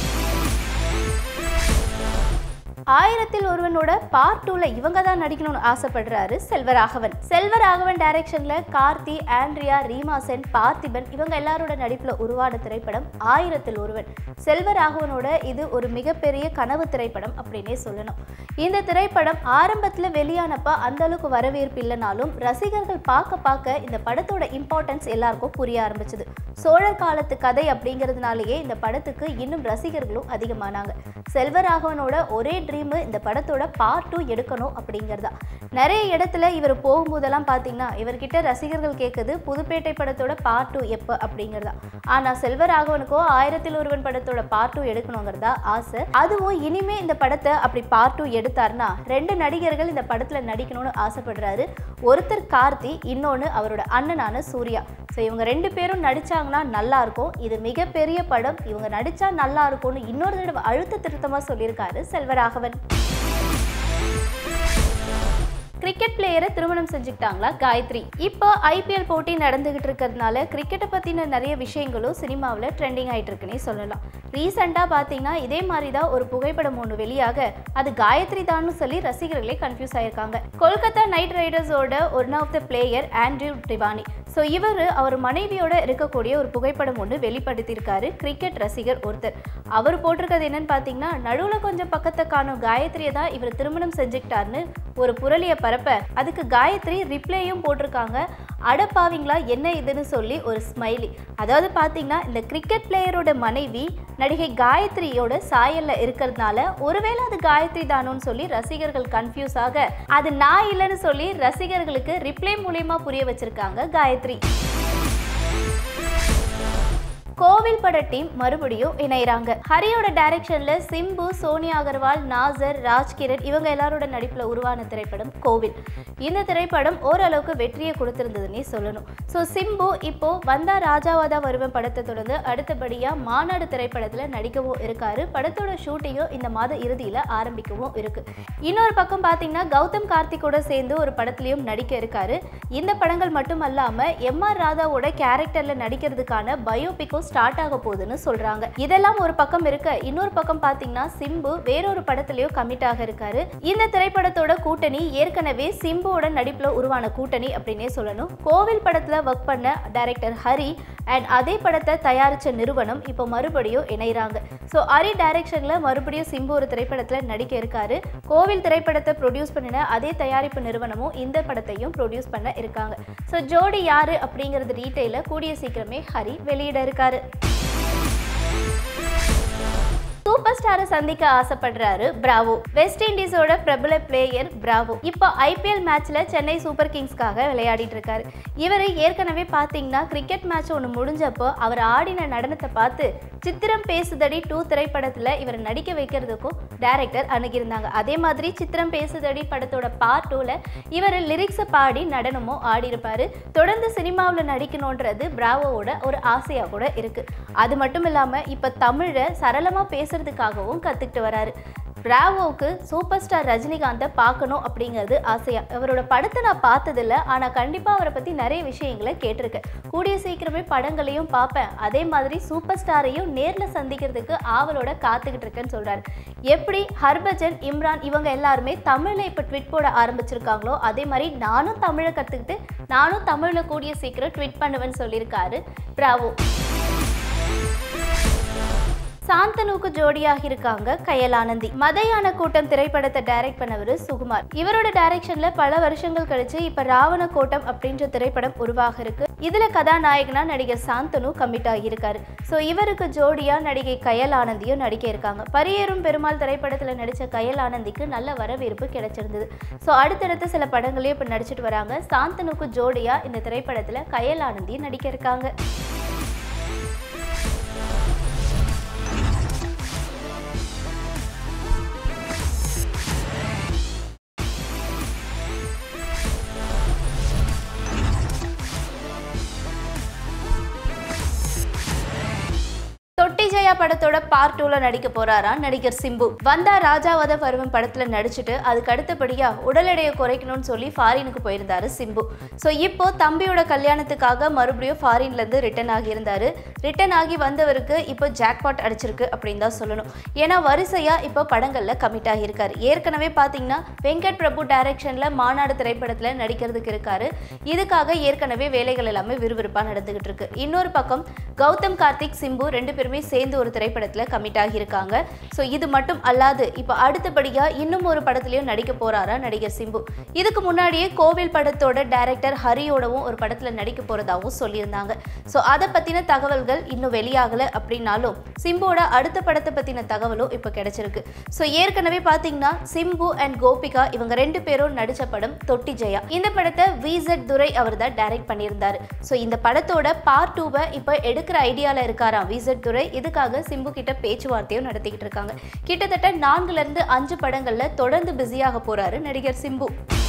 ஆயிரத்தில் ஒருவனோட பார்ட் டூல இவங்க தான் நடிக்கணும்னு ஆசைப்படுறாரு செல்வராகவன். செல்வராகவன் டைரக்ஷன்ல கார்த்தி, ஆண்ட்ரியா, ரீமா சென், பார்த்திபன் இவங்க எல்லாரோட நடிப்புல உருவான திரைப்படம் ஆயிரத்தில் ஒருவன். செல்வராகவனோட இது ஒரு மிகப்பெரிய கனவு திரைப்படம் அப்படின்னே சொல்லணும். இந்த திரைப்படம் ஆரம்பத்துல வெளியானப்ப அந்த அளவுக்கு வரவேற்பு இல்லைனாலும் ரசிகர்கள் பார்க்க பார்க்க இந்த படத்தோட இம்பார்ட்டன்ஸ் எல்லாருக்கும் புரிய ஆரம்பிச்சது. சோழர் காலத்து கதை அப்படிங்கிறதுனாலேயே இந்த படத்துக்கு இன்னும் ரசிகர்களும் அதிகமானாங்க. செல்வராகவனோட ஒரே ட்ரீம் இந்த படத்தோட பார்ட் டூ எடுக்கணும் அப்படிங்கிறதா. நிறைய இடத்துல இவர் போகும்போதெல்லாம் பார்த்தீங்கன்னா இவர்கிட்ட ரசிகர்கள் கேட்குது புதுப்பேட்டை படத்தோட பார்ட் டூ எப்போ அப்படிங்கிறதா. ஆனால் செல்வராகவனுக்கோ ஆயிரத்தில் ஒருவன் படத்தோட பார்ட் டூ எடுக்கணுங்கிறதா ஆசை. அதுவும் இனிமே இந்த படத்தை அப்படி பார்ட் டூ எடுத்தார்னா ரெண்டு நடிகர்கள் இந்த படத்தில் நடிக்கணும்னு ஆசைப்படுறாரு. ஒருத்தர் கார்த்தி, இன்னொன்று அவரோட அண்ணனான சூர்யா. ஸோ இவங்க ரெண்டு பேரும் நடிச்சாங்கன்னா நல்லா இருக்கும். இது மிகப்பெரிய படம், இவங்க நடிச்சா நல்லா இருக்கும்னு இன்னொரு தடவை அழுத்த திருத்தமாக சொல்லியிருக்காரு செல்வராகவன். கிரிக்கெட் பிளேயரை திருமணம் செஞ்சுக்கிட்டாங்களா காயத்ரி. இப்போ ஐபிஎல் போட்டி நடந்துகிட்டு இருக்கிறதுனால கிரிக்கெட்டை பற்றின நிறைய விஷயங்களும் சினிமாவில் ட்ரெண்டிங் ஆகிட்டு இருக்குன்னே சொல்லலாம். ரீசெண்டாக பார்த்தீங்கன்னா இதே மாதிரி தான் ஒரு புகைப்படம் ஒன்று வெளியாக அது காயத்ரி தான்னு சொல்லி ரசிகர்களே கன்ஃபியூஸ் ஆயிருக்காங்க. கொல்கத்தா நைட் ரைடர்ஸோட one of the player Andrew டிவானி. ஸோ இவர் அவர் மனைவியோட இருக்கக்கூடிய ஒரு புகைப்படம் ஒன்று வெளிப்படுத்தியிருக்காரு கிரிக்கெட் ரசிகர் ஒருத்தர். அவர் போட்டிருக்கிறது என்னன்னு பார்த்தீங்கன்னா நடுவில் கொஞ்சம் பக்கத்தை காணும் காயத்ரியை தான் இவர் திருமணம் செஞ்சுக்கிட்டாருன்னு ஒரு புரளியை பரப்ப அதுக்கு காயத்ரி ரிப்ளையும் போட்டிருக்காங்க. அடப்பாவீங்களா என்ன இதுன்னு சொல்லி ஒரு ஸ்மைலி. அதாவது பார்த்தீங்கன்னா இந்த கிரிக்கெட் பிளேயரோட மனைவி நடிகை காயத்ரியோட சாயல்ல இருக்கிறதுனால ஒருவேளை அது காயத்ரி தானோன்னு சொல்லி ரசிகர்கள் கன்ஃபியூஸ் ஆக அது நான் இல்லைன்னு சொல்லி ரசிகர்களுக்கு ரிப்ளை மூலியமா புரிய வச்சிருக்காங்க காயத்ரி. கோவில் கோவில் பட டீம் மறுபடியும் இணையறாங்க. ஹரியோட டைரக்ஷன்ல சிம்பு, சோனியா அகர்வால், நாசர், ராஜ்கிரண் இவங்க எல்லாரோட நடிப்புல உருவான திரைப்படம் கோவில். இந்த திரைப்படம் ஓரளவுக்கு வெற்றியை கொடுத்திருந்ததுன்னே சொல்லணும். ஸோ சிம்பு இப்போ வந்தா ராஜாவாதா வருவன் படத்தை தொடர்ந்து அடுத்தபடியா மாநாடு திரைப்படத்துல நடிக்கவும் இருக்காரு. படத்தோட ஷூட்டிங்கும் இந்த மாத இறுதியில ஆரம்பிக்கவும் இருக்கு. இன்னொரு பக்கம் பாத்தீங்கன்னா கௌதம் கார்த்திகோட சேர்ந்து ஒரு படத்திலையும் நடிக்க இருக்காரு. இந்த படங்கள் மட்டும் அல்லாம எம் ஆர் ராதாவோட கேரக்டர்ல நடிக்கிறதுக்கான பயோபிக்கும் ஸ்டார்ட் ஆக போகுதுன்னு சொல்றாங்க. இதெல்லாம் ஒரு பக்கம் இருக்க, இன்னொரு பக்கம் பாத்தீங்கன்னா சிம்பு வேறொரு படத்திலயும் கமிட் ஆக இருக்காரு. இந்த திரைப்படத்தோட கூட்டணி ஏற்கனவே சிம்புவோட நடிப்புல உருவான கூட்டணி அப்படின்னே சொல்லணும். கோவில் படத்துல ஒர்க் பண்ண டைரக்டர் ஹரி அண்ட் அதே படத்தை தயாரிச்ச நிறுவனம் இப்போ மறுபடியும் இணைறாங்க. ஸோ ஹரி டைரக்ஷன்ல மறுபடியும் சிம்பு ஒரு திரைப்படத்துல நடிக்க இருக்காரு. கோவில் திரைப்படத்தை ப்ரொடியூஸ் பண்ணின அதே தயாரிப்பு நிறுவனமும் இந்த படத்தையும் ப்ரொடியூஸ் பண்ண இருக்காங்க. ஸோ ஜோடி யாரு அப்படிங்கிறது டீட்டெயில கூடிய சீக்கிரமே ஹரி வெளியிட இருக்காரு. சூப்பர் ஸ்டாரை சந்திக்க ஆசைப்படுறாரு பிராவோ. வெஸ்ட் இண்டீஸோட பிரபல பிளேயர் பிராவோ இப்போ ஐபிஎல் மேட்ச்ல சென்னை சூப்பர் கிங்ஸ்க்காக விளையாடிட்டு இருக்காரு. இவர் ஏற்கனவே பாத்தீங்கன்னா கிரிக்கெட் மேட்ச் ஒன்று முடிஞ்சப்போ அவர் ஆடின நடனத்தை பார்த்து சித்திரம் பேசுதடி டூ திரைப்படத்துல இவர் நடிக்க வைக்கிறதுக்கும் டைரக்டர் அணுகியிருந்தாங்க. அதே மாதிரி சித்திரம் பேசுதடி படத்தோட பார்ட் டூல இவர் லிரிக்ஸை பாடி நடனமும் ஆடி இருப்பாரு. தொடர்ந்து சினிமாவில் நடிக்கணும்ன்றது பிராவோட ஒரு ஆசையா கூட இருக்கு. அது மட்டும் இல்லாம இப்ப தமிழை சரளமா பேசுறதுக்காகவும் கத்துக்கிட்டு வராரு. பிராவோவுக்கு சூப்பர் ஸ்டார் ரஜினிகாந்தை பார்க்கணும் அப்படிங்கிறது ஆசையா. அவரோட படத்தை நான் பார்த்ததில்ல, ஆனால் கண்டிப்பாக அவரை பற்றி நிறைய விஷயங்களை கேட்டிருக்கேன். கூடிய சீக்கிரமே படங்களையும் பார்ப்பேன். அதே மாதிரி சூப்பர் ஸ்டாரையும் நேரில் சந்திக்கிறதுக்கு ஆவலோட காத்துக்கிட்டு இருக்கேன்னு சொல்கிறாரு. எப்படி ஹர்பஜன், இம்ரான் இவங்க எல்லாருமே தமிழில் இப்போ ட்விட் போட ஆரம்பிச்சிருக்காங்களோ அதே மாதிரி நானும் தமிழை கற்றுக்கிட்டு நானும் தமிழில் கூடிய சீக்கிரம் ட்விட் பண்ணுவேன்னு சொல்லியிருக்காரு பிராவோ. சாந்தனுக்கு ஜோடியாக இருக்காங்க கயலானந்தி. மதையான கூட்டம் திரைப்படத்தை டைரக்ட் பண்ணவர் சுகுமார். இவரோட டைரக்ஷன்ல பல வருஷங்கள் கழிச்சு இப்ப ராவண கோட்டம் அப்படின்ற திரைப்படம் உருவாக இருக்கு. இதுல கதாநாயகனா நடிகர் சாந்தனு கமிட் ஆகியிருக்காரு. ஸோ இவருக்கு ஜோடியா நடிகை கயலானந்தியும் நடிக்க இருக்காங்க. பரியேறும் பெருமாள் திரைப்படத்துல நடிச்ச கயலானந்திக்கு நல்ல வரவேற்பு கிடைச்சிருந்தது. ஸோ அடுத்தடுத்து சில படங்களையும் இப்ப நடிச்சிட்டு வராங்க. சாந்தனுக்கு ஜோடியா இந்த திரைப்படத்துல கயலானந்தியும் நடிக்க இருக்காங்க. தொட்டி ஜெயா படத்தோட பார்ட் டூல நடிக்க போறாரா நடிகர் சிம்பு. வந்தா ராஜாவாத பருவம் படத்துல நடிச்சுட்டு அதுக்கு அடுத்தபடியா உடல் எடையை குறைக்கணும்னு சொல்லி ஃபாரினுக்கு போயிருந்தாரு சிம்பு. ஸோ இப்போ தம்பியோட கல்யாணத்துக்காக மறுபடியும் ஃபாரின்ல இருந்து ரிட்டர்ன் ஆகி இருந்தாரு. ரிட்டர்ன் ஆகி வந்தவருக்கு இப்போ ஜாக்பாட் அடிச்சிருக்கு அப்படின்னு தான் சொல்லணும். ஏன்னா வரிசையா இப்போ படங்கள்ல கமிட் ஆகியிருக்காரு. ஏற்கனவே பாத்தீங்கன்னா வெங்கட் பிரபு டைரக்ஷன்ல மாநாடு திரைப்படத்துல நடிக்கிறதுக்கு இருக்காரு. இதுக்காக ஏற்கனவே வேலைகள் எல்லாமே விறுவிறுப்பா நடந்துகிட்டு இருக்கு. இன்னொரு பக்கம் கௌதம் கார்த்திக், சிம்பு ரெண்டு பேருமே சேர்ந்து ஒரு திரைப்படத்துல கமிட் ஆகியிருக்காங்க. ஸோ இது மட்டும் அல்லாது இப்போ அடுத்தபடியா இன்னும் ஒரு படத்துலயும் நடிக்க போறாரா நடிகர் சிம்பு. இதுக்கு முன்னாடியே கோவில் படத்தோட டைரக்டர் ஹரியோடவும் ஒரு படத்துல நடிக்க போறதாகவும் சொல்லியிருந்தாங்க. ஸோ அதை பத்தின தகவல்கள் இன்னும் வெளியாகல அப்படின்னாலும் சிம்புவோட அடுத்த படத்தை பத்தின தகவலும் இப்போ கிடைச்சிருக்கு. ஸோ ஏற்கனவே பாத்தீங்கன்னா சிம்பு அண்ட் கோபிகா இவங்க ரெண்டு பேரும் நடிச்ச படம் தொட்டி ஜெயா. இந்த படத்தை விசட் துரை அவர் தான் டைரக்ட் பண்ணியிருந்தாரு. ஸோ இந்த படத்தோட பார்ட் டூவை இப்போ எடுக்கிற ஐடியால இருக்காராம் விசட் துரை. இதுக்காக சிம்பு கிட்ட பேச்சுவார்த்தையும் நடத்திக்கிட்டு இருக்காங்க. கிட்டத்தட்ட நான்குல இருந்து அஞ்சு படங்கள்ல தொடர்ந்து பிஸியாக போறாரு நடிகர் சிம்பு.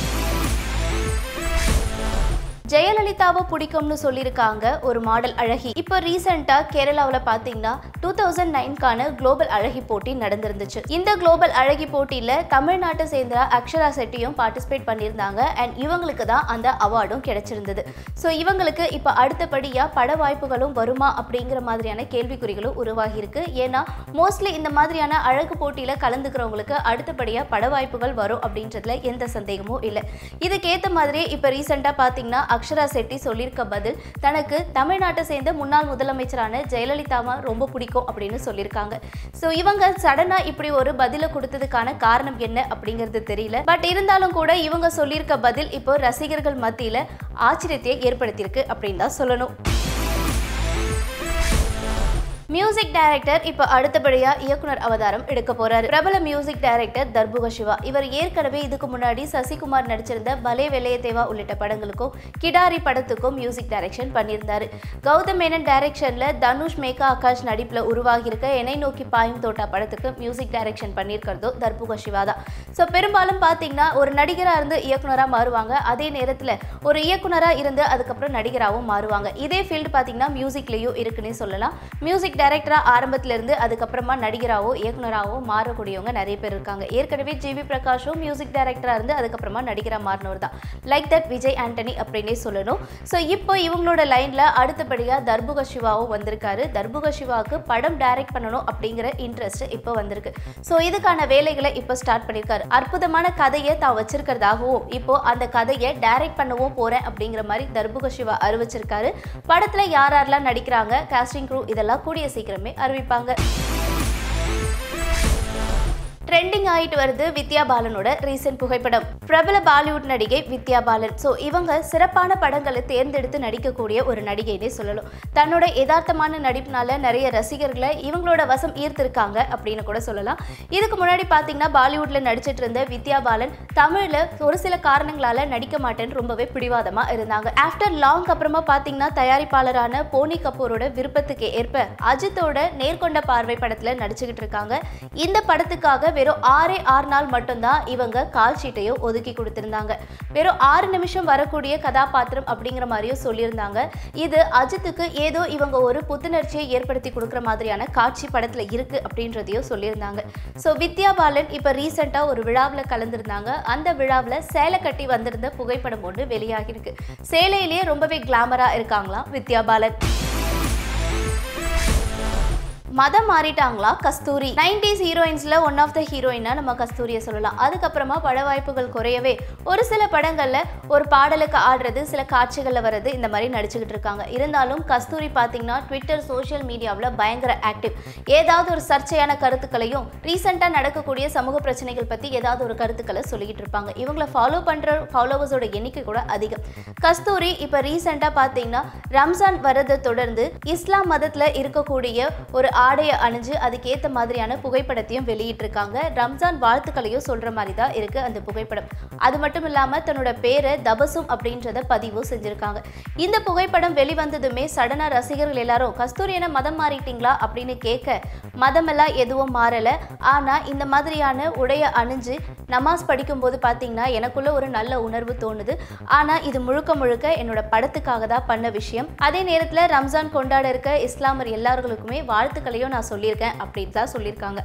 ஜெயலலிதாவை பிடிக்கும்னு சொல்லியிருக்காங்க ஒரு மாடல் அழகி. இப்போ ரீசெண்டாக கேரளாவில் பார்த்தீங்கன்னா டூ தௌசண்ட் நைன்கான குளோபல் அழகி போட்டி நடந்திருந்துச்சு. இந்த குளோபல் அழகி போட்டியில் தமிழ்நாட்டை சேர்ந்த அக்ஷரா செட்டியும் பார்ட்டிசிபேட் பண்ணியிருந்தாங்க. அண்ட் இவங்களுக்கு தான் அந்த அவார்டும் கிடைச்சிருந்தது. ஸோ இவங்களுக்கு இப்போ அடுத்தபடியாக பட வாய்ப்புகளும் வருமா அப்படிங்கிற மாதிரியான கேள்விக்குறிகளும் உருவாகி இருக்கு. ஏன்னா மோஸ்ட்லி இந்த மாதிரியான அழகு போட்டியில் கலந்துக்கிறவங்களுக்கு அடுத்தபடியாக பட வாய்ப்புகள் வரும் அப்படின்றதுல எந்த சந்தேகமும் இல்லை. இதுக்கேற்ற மாதிரி இப்போ ரீசெண்டாக பார்த்தீங்கன்னா அக்ஷரா செட்டி சொல்லியிருக்க பதில் தனக்கு தமிழ்நாட்டை சேர்ந்த முன்னாள் முதலமைச்சரான ஜெயலலிதாவை ரொம்ப பிடிக்கும் அப்படின்னு சொல்லியிருக்காங்க. ஸோ இவங்க சடனா இப்படி ஒரு பதிலை கொடுத்ததுக்கான காரணம் என்ன அப்படிங்கிறது தெரியல. பட் இருந்தாலும் கூட இவங்க சொல்லியிருக்க பதில் இப்போ ரசிகர்கள் மத்தியில ஆச்சரியத்தை ஏற்படுத்தியிருக்கு அப்படின்னு தான் சொல்லணும். மியூசிக் டைரக்டர் இப்ப அடுத்தபடியா இயக்குனர் அவதாரம் எடுக்க போறாரு. பிரபல மியூசிக் டைரக்டர் தர்புக சிவா. இவர் ஏற்கனவே இதுக்கு முன்னாடி சசிகுமார் நடிச்சிருந்த பலே வெள்ளைய தேவா உள்ளிட்ட படங்களுக்கும் கிடாரி படத்துக்கும் மியூசிக் டைரக்ஷன் பண்ணியிருந்தாரு. கௌதம் மேனன் டைரக்ஷன்ல தனுஷ் மேகா ஆகாஷ் நடிப்புல உருவாகி இருக்க என்னை நோக்கி பாயும் தோட்டா படத்துக்கு மியூசிக் டைரக்ஷன் பண்ணியிருக்கிறதோ தர்புக சிவா தான். ஸோ பெரும்பாலும் பார்த்தீங்கன்னா ஒரு நடிகராக இருந்து இயக்குனராக மாறுவாங்க, அதே நேரத்தில் ஒரு இயக்குனராக இருந்து அதுக்கப்புறம் நடிகராகவும் மாறுவாங்க. இதே ஃபீல்டு பார்த்தீங்கன்னா மியூசிக்லேயும் இருக்குன்னே சொல்லலாம். மியூசிக் டைரக்டராக ஆரம்பத்திலிருந்து அதுக்கப்புறமா நடிகராகவோ இயக்குனராகவோ மாறக்கூடியவங்க நிறைய பேர் இருக்காங்க. ஏற்கனவே ஜிவி பிரகாஷும் மியூசிக் டைரக்டராக இருந்து அதுக்கப்புறமா நடிகராக மாறினவர் தான். லைக் தட் விஜய் ஆண்டனி அப்படின்னே சொல்லணும். ஸோ இப்போ இவங்களோட லைனில் அடுத்தபடியாக தர்புக சிவாவும் வந்திருக்காரு. தர்புக சிவாவுக்கு படம் டைரக்ட் பண்ணணும் அப்படிங்கிற இன்ட்ரெஸ்ட் இப்போ வந்திருக்கு. ஸோ இதுக்கான வேலைகளை இப்போ ஸ்டார்ட் பண்ணியிருக்காரு. அற்புதமான கதையை தான் வச்சிருக்கிறதாகவும் இப்போ அந்த கதையை டைரக்ட் பண்ணவும் போறேன் அப்படிங்கிற மாதிரி தர்புக சிவா அறிவிச்சிருக்காரு. படத்துல யார் யாரெல்லாம் நடிக்கிறாங்க, காஸ்டிங் க்ரூ இதெல்லாம் கூடிய சீக்கிரமே அறிவிப்பாங்க. ட்ரெண்டிங் ஆயிட்டு வருது வித்யா பாலனோட ரீசென்ட் புகைப்படம். பிரபல பாலிவுட் நடிகை வித்யா பாலன். ஸோ இவங்க சிறப்பான படங்களை தேர்ந்தெடுத்து நடிக்கக்கூடிய ஒரு நடிகைனே சொல்லணும். தன்னோட யதார்த்தமான நடிப்புனால நிறைய ரசிகர்களை இவங்களோட வசம் ஈர்த்திருக்காங்க அப்படின்னு கூட சொல்லலாம். இதுக்கு முன்னாடி பார்த்தீங்கன்னா பாலிவுட்ல நடிச்சிட்டு இருந்த வித்யா பாலன் தமிழ்ல ஒரு சில காரணங்களால நடிக்க மாட்டேன்னு ரொம்பவே பிடிவாதமா இருந்தாங்க. ஆஃப்டர் லாங் அப்புறமா பார்த்தீங்கன்னா தயாரிப்பாளரான போனி கபூரோட விருப்பத்துக்கு ஏற்ப அஜித்தோட நேர்கொண்ட பார்வை படத்துல நடிச்சுக்கிட்டு இருக்காங்க. இந்த படத்துக்காக வெறும் ஆறே ஆறு நாள் மட்டும்தான் இவங்க கால் ஷீட்டையும் ஒதுக்கி கொடுத்திருந்தாங்க. வெறும் ஆறு நிமிஷம் வரக்கூடிய கதாபாத்திரம் அப்படிங்கிற மாதிரியும் சொல்லியிருந்தாங்க. இது அஜித்துக்கு ஏதோ இவங்க ஒரு புத்துணர்ச்சியை ஏற்படுத்தி கொடுக்குற மாதிரியான காட்சி படத்துல இருக்கு அப்படின்றதையும் சொல்லியிருந்தாங்க. ஸோ வித்யா பாலன் இப்ப ரீசெண்டா ஒரு விழாவில் கலந்துருந்தாங்க. அந்த விழாவில் சேலை கட்டி வந்திருந்த புகைப்படம் ஒன்று வெளியாகிருக்கு. சேலையிலேயே ரொம்பவே கிளாமரா இருக்காங்களாம் வித்யா பாலன். மதம் மாறிட்டாங்களா கஸ்தூரி. நைன்டிஸ் ஹீரோயின்ஸ்ல ஒன் ஆஃப் த ஹீரோயினா நம்ம கஸ்தூரியை சொல்லலாம். அதுக்கப்புறமா பட வாய்ப்புகள் குறையவே ஒரு சில படங்கள்ல ஒரு பாடலுக்கு ஆடுறது, சில காட்சிகள்ல வர்றது, இந்த மாதிரி நடிச்சுக்கிட்டு இருக்காங்க. இருந்தாலும் கஸ்தூரி பார்த்தீங்கன்னா ட்விட்டர் சோஷியல் மீடியாவில் பயங்கர ஆக்டிவ். ஏதாவது ஒரு சர்ச்சையான கருத்துக்களையும் ரீசெண்டா நடக்கக்கூடிய சமூக பிரச்சனைகள் பத்தி ஏதாவது ஒரு கருத்துக்களை சொல்லிக்கிட்டு இருப்பாங்க. இவங்களை ஃபாலோ பண்ற ஃபாலோவர்ஸோட எண்ணிக்கை கூட அதிகம். கஸ்தூரி இப்ப ரீசெண்டா பார்த்தீங்கன்னா ரம்ஜான் வரதை தொடர்ந்து இஸ்லாம் மதத்துல இருக்கக்கூடிய ஒரு ஆடையை அணிஞ்சு அதுக்கேற்ற மாதிரியான புகைப்படத்தையும் வெளியிட்டிருக்காங்க. ரம்ஜான் வாழ்த்துக்களையும் சொல்ற மாதிரி தான் இருக்கு அந்த புகைப்படம். அது மட்டும் இல்லாம தன்னோட பேரை தபசும் அப்படின்றத பதிவும் செஞ்சிருக்காங்க. இந்த புகைப்படம் வெளிவந்ததுமே சடனா ரசிகர்கள் எல்லாரும் கஸ்தூரி என்ன மதம் மாறிட்டீங்களா அப்படின்னு கேட்க, மதமெல்லாம் எதுவும் மாறல, ஆனா இந்த மாதிரியான உடைய அணிஞ்சு நமாஸ் படிக்கும் போது பாத்தீங்கன்னா எனக்குள்ள ஒரு நல்ல உணர்வு தோணுது. ஆனா இது முழுக்க முழுக்க என்னோட படத்துக்காக தான் பண்ண விஷயம். அதே நேரத்துல ரம்ஜான் கொண்டாட இருக்க இஸ்லாமர் எல்லாருக்குமே வாழ்த்துக்கள் நான் சொல்லியிருக்கேன் அப்படின்னு தான் சொல்லியிருக்காங்க.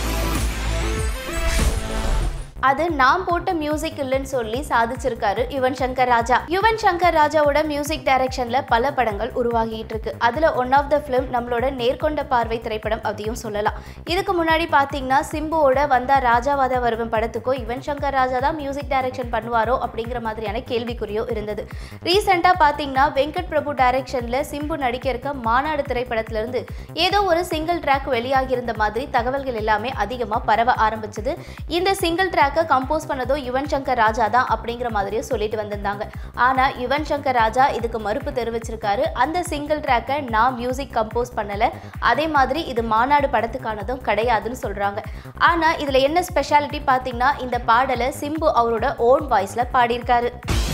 அது நாம் போட்ட மியூசிக் இல்லைன்னு சொல்லி சாதிச்சிருக்காரு யுவன் சங்கர் ராஜா. யுவன் சங்கர் ராஜாவோட மியூசிக் டைரக்ஷன்ல பல படங்கள் உருவாகிட்டு இருக்கு. அதுல ஒன் ஆஃப் த ஃபிலிம் நம்மளோட நேர்கொண்ட பார்வை திரைப்படம் அதையும் சொல்லலாம். இதுக்கு முன்னாடி பாத்தீங்கன்னா சிம்புவோட வந்தா ராஜாவாத வருவன் படத்துக்கோ யுவன் சங்கர் ராஜா தான் மியூசிக் டைரக்ஷன் பண்ணுவாரோ அப்படிங்கிற மாதிரியான கேள்விக்குறியோ இருந்தது. ரீசெண்டா பாத்தீங்கன்னா வெங்கட் பிரபு டைரக்ஷன்ல சிம்பு நடிக்க இருக்க மாநாடு திரைப்படத்துல இருந்து ஏதோ ஒரு சிங்கிள் ட்ராக் வெளியாகி இருந்த மாதிரி தகவல்கள் எல்லாமே அதிகமா பரவ ஆரம்பிச்சது. இந்த சிங்கிள் ட்ராக் கம்போஸ் பண்ணதோ யுவன் சங்கர் ராஜா தான் அப்படிங்கிற மாதிரியே சொல்லிட்டு வந்திருந்தாங்க. ஆனா யுவன் சங்கர் ராஜா இதுக்கு மறுப்பு தெரிவிச்சிருக்காரு. அந்த சிங்கிள் ட்ராக்கை நான் மியூசிக் கம்போஸ் பண்ணல, அதே மாதிரி இது மாநாடு படத்துக்கானதும் கிடையாதுன்னு சொல்றாங்க. ஆனா இதுல என்ன ஸ்பெஷாலிட்டி பாத்தீங்கன்னா இந்த பாடலை சிம்பு அவரோட ஓன் வாய்ஸ்ல பாடியிருக்காரு.